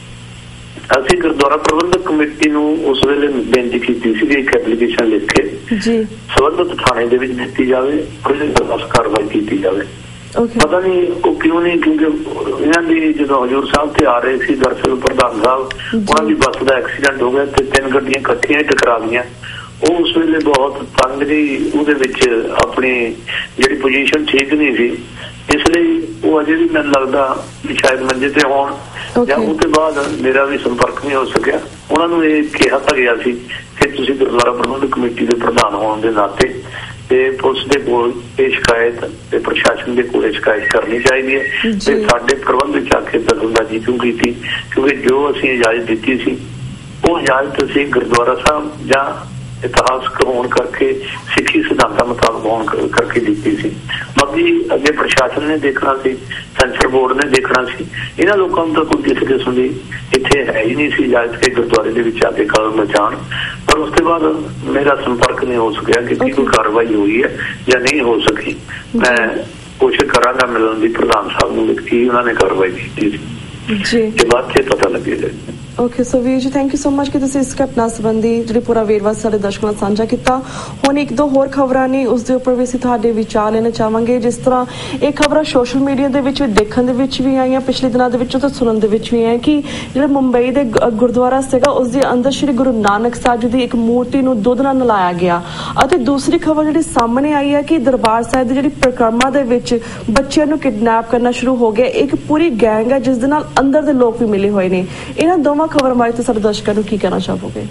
ਅਸੀਂ ਗੁਰਦੁਆਰਾ ਪ੍ਰਬੰਧਕ ਕਮੇਟੀ ਨੂੰ ਉਸ ਵੇਲੇ ਬੇਨਤੀ ਕੀਤੀ ਸੀ ਕਿ ਇੱਕ ਐਪਲੀਕੇਸ਼ਨ ਲਿਖ ਕੇ ਜੀ ਸੰਬੰਧਿਤ ਥਾਣੇ ਦੇ ਵਿੱਚ ਦਿੱਤੀ ਜਾਵੇ, ਉਹਦੇ ਤੇ ਕਾਰਵਾਈ ਕੀਤੀ ਜਾਵੇ। ਪਤਾ ਨਹੀਂ ਉਹ ਕਿਉਂ ਨਹੀਂ, ਕਿਉਂਕਿ ਇਹਨਾਂ ਦੀ ਜਦੋਂ ਹਜ਼ੂਰ ਸਾਹਿਬ ਤੇ ਆ ਰਹੇ ਸੀ ਦਰਅਸਲ ਪ੍ਰਧਾਨ ਸਾਹਿਬ, ਉਹਨਾਂ ਦੀ ਬੱਸ ਦਾ ਐਕਸੀਡੈਂਟ ਹੋ ਗਿਆ ਤੇ ਤਿੰਨ ਗੱਡੀਆਂ ਇਕੱਠੀਆਂ ਟਕਰਾ ਗਈਆਂ। ਉਹ ਉਸ ਵੇਲੇ ਬਹੁਤ ਤੰਗ ਜੀ, ਉਹਦੇ ਵਿੱਚ ਆਪਣੀ ਜਿਹੜੀ ਪੋਜੀਸ਼ਨ ਠੀਕ ਨਹੀਂ ਸੀ, ਇਸ ਲਈ ਉਹ ਅਜੇ ਵੀ ਮੈਨੂੰ ਲੱਗਦਾ ਵੀ ਸ਼ਾਇਦ ਮੰਜੇ ਤੇ ਹੋਣ ਜਾਂ ਉਹ ਤੋਂ ਬਾਅਦ ਮੇਰਾ ਵੀ ਸੰਪਰਕ ਨਹੀਂ ਹੋ ਸਕਿਆ। ਉਹਨਾਂ ਨੂੰ ਇਹ ਕਿਹਾ ਤਾਂ ਗਿਆ ਸੀ ਕਿ ਤੁਸੀਂ ਗੁਰਦੁਆਰਾ ਪ੍ਰਬੰਧਕ ਕਮੇਟੀ ਦੇ ਪ੍ਰਧਾਨ ਹੋਣ ਦੇ ਨਾਤੇ ਤੇ ਪੁਲਿਸ ਦੇ ਕੋਲ ਇਹ ਸ਼ਿਕਾਇਤ ਤੇ ਪ੍ਰਸ਼ਾਸਨ ਦੇ ਕੋਲ ਸ਼ਿਕਾਇਤ ਕਰਨੀ ਚਾਹੀਦੀ ਹੈ ਤੇ ਸਾਡੇ ਪ੍ਰਬੰਧ ਵਿੱਚ ਆ ਕੇ ਦਖਲਅੰਦਾਜ਼ੀ ਕਿਉਂ ਕੀਤੀ, ਕਿਉਂਕਿ ਜੋ ਅਸੀਂ ਇਜਾਜ਼ਤ ਦਿੱਤੀ ਸੀ ਉਹ ਇਜਾਜ਼ਤ ਅਸੀਂ ਗੁਰਦੁਆਰਾ ਸਾਹਿਬ ਜਾਂ ਇਤਿਹਾਸਕ ਹੋਣ ਕਰਕੇ ਸਿੱਖੀ ਸਿਧਾਂਤਾਂ ਮੁਤਾਬਕ ਹੋਣ ਕਰਕੇ ਦਿੱਤੀ ਸੀ। ਬਾਕੀ ਅੱਗੇ ਪ੍ਰਸ਼ਾਸਨ ਨੇ ਦੇਖਣਾ ਸੀ, ਸੈਂਸਰ ਬੋਰਡ ਨੇ ਦੇਖਣਾ ਸੀ। ਇਹਨਾਂ ਲੋਕਾਂ ਨੂੰ ਤਾਂ ਕੋਈ ਕਿਸੇ ਕਿਸਮ ਦੀ ਇੱਥੇ ਹੈ ਹੀ ਨਹੀਂ ਸੀ ਇਜਾਜ਼ਤ ਕੇ ਗੁਰਦੁਆਰੇ ਦੇ ਵਿੱਚ ਆ ਕੇ ਕਦਮ ਬਚਾਉਣ। ਪਰ ਉਸ ਤੋਂ ਬਾਅਦ ਮੇਰਾ ਸੰਪਰਕ ਨਹੀਂ ਹੋ ਸਕਿਆ ਕਿ ਕੀ ਕੋਈ ਕਾਰਵਾਈ ਹੋਈ ਹੈ ਜਾਂ ਨਹੀਂ ਹੋ ਸਕੀ। ਮੈਂ ਕੋਸ਼ਿਸ਼ ਕਰਾਂਗਾ ਮਿਲਣ ਦੀ ਪ੍ਰਧਾਨ ਸਾਹਿਬ ਨੂੰ ਕੀ ਉਹਨਾਂ ਨੇ ਕਾਰਵਾਈ ਕੀਤੀ ਸੀ ਤੇ ਬਾਅਦ ਚ ਪਤਾ ਲੱਗੇਗਾ। ਓਕੇ, ਸੋ ਵੀਰ ਜੀ ਥੈਂਕ ਯੂ ਸੋ ਮਚ ਕਿ ਤੁਸੀਂ ਇਸ ਘਟਨਾ ਸੰਬੰਧੀ ਜਿਹੜੀ ਪੂਰਾ ਵੇਰਵਾ ਸਾਡੇ ਦਰਸ਼ਕਾਂ ਨਾਲ ਸਾਂਝਾ ਕੀਤਾ। ਹੁਣ ਇੱਕ ਦੋ ਹੋਰ ਖਬਰਾਂ ਨੇ ਉਸ ਦੇ ਉੱਪਰ ਵੀ ਅਸੀਂ ਤੁਹਾਡੇ ਵਿਚਾਰ ਲੈਣਾ ਚਾਹਾਂਗੇ। ਜਿਸ ਤਰ੍ਹਾਂ ਇਹ ਖਬਰਾਂ ਸੋਸ਼ਲ ਮੀਡੀਆ ਦੇ ਵਿੱਚ ਵੀ ਦੇਖਣ ਦੇ ਵਿੱਚ ਵੀ ਆਈਆਂ ਪਿਛਲੇ ਦਿਨਾਂ ਦੇ ਵਿੱਚ ਤੇ ਸੁਣਨ ਦੇ ਵਿੱਚ ਵੀ ਆਇਆ ਕਿ ਜਿਹੜਾ ਮੁੰਬਈ ਦੇ ਗੁਰਦੁਆਰਾ ਸੀਗਾ ਉਸ ਦੇ ਅੰਦਰ ਸ਼੍ਰੀ ਗੁਰੂ ਨਾਨਕ ਸਾਹਿਬ ਜੀ ਦੀ ਇੱਕ ਮੂਰਤੀ ਨੂੰ ਦੁੱਧ ਨਾਲ ਨਲਾਇਆ ਗਿਆ। ਅਤੇ ਦੂਸਰੀ ਖਬਰ ਜਿਹੜੀ ਸਾਹਮਣੇ ਆਈ ਹੈ ਕਿ ਦਰਬਾਰ ਸਾਹਿਬ ਦੀ ਜਿਹੜੀ ਪਰਿਕਰਮਾ ਦੇ ਵਿੱਚ ਬੱਚਿਆਂ ਨੂੰ ਕਿਡਨੈਪ ਕਰਨਾ ਸ਼ੁਰੂ ਹੋ ਗਿਆ। ਇੱਕ ਪੂਰੀ ਗੈਂਗ ਹੈ ਜਿਸ ਦੇ ਨਾਲ ਅੰਦਰ ਦੇ ਲੋਕ ਵੀ ਮਿਲੇ ਹੋਏ ਨੇ। ਇਹਨਾਂ ਦੋਵਾਂ ਖਬਰ ਬਾਰੇ ਤੇ ਸਾਡੇ ਦਰਸ਼ਕਾਂ ਨੂੰ ਕੀ ਕਹਿਣਾ ਚਾਹੋਗੇ?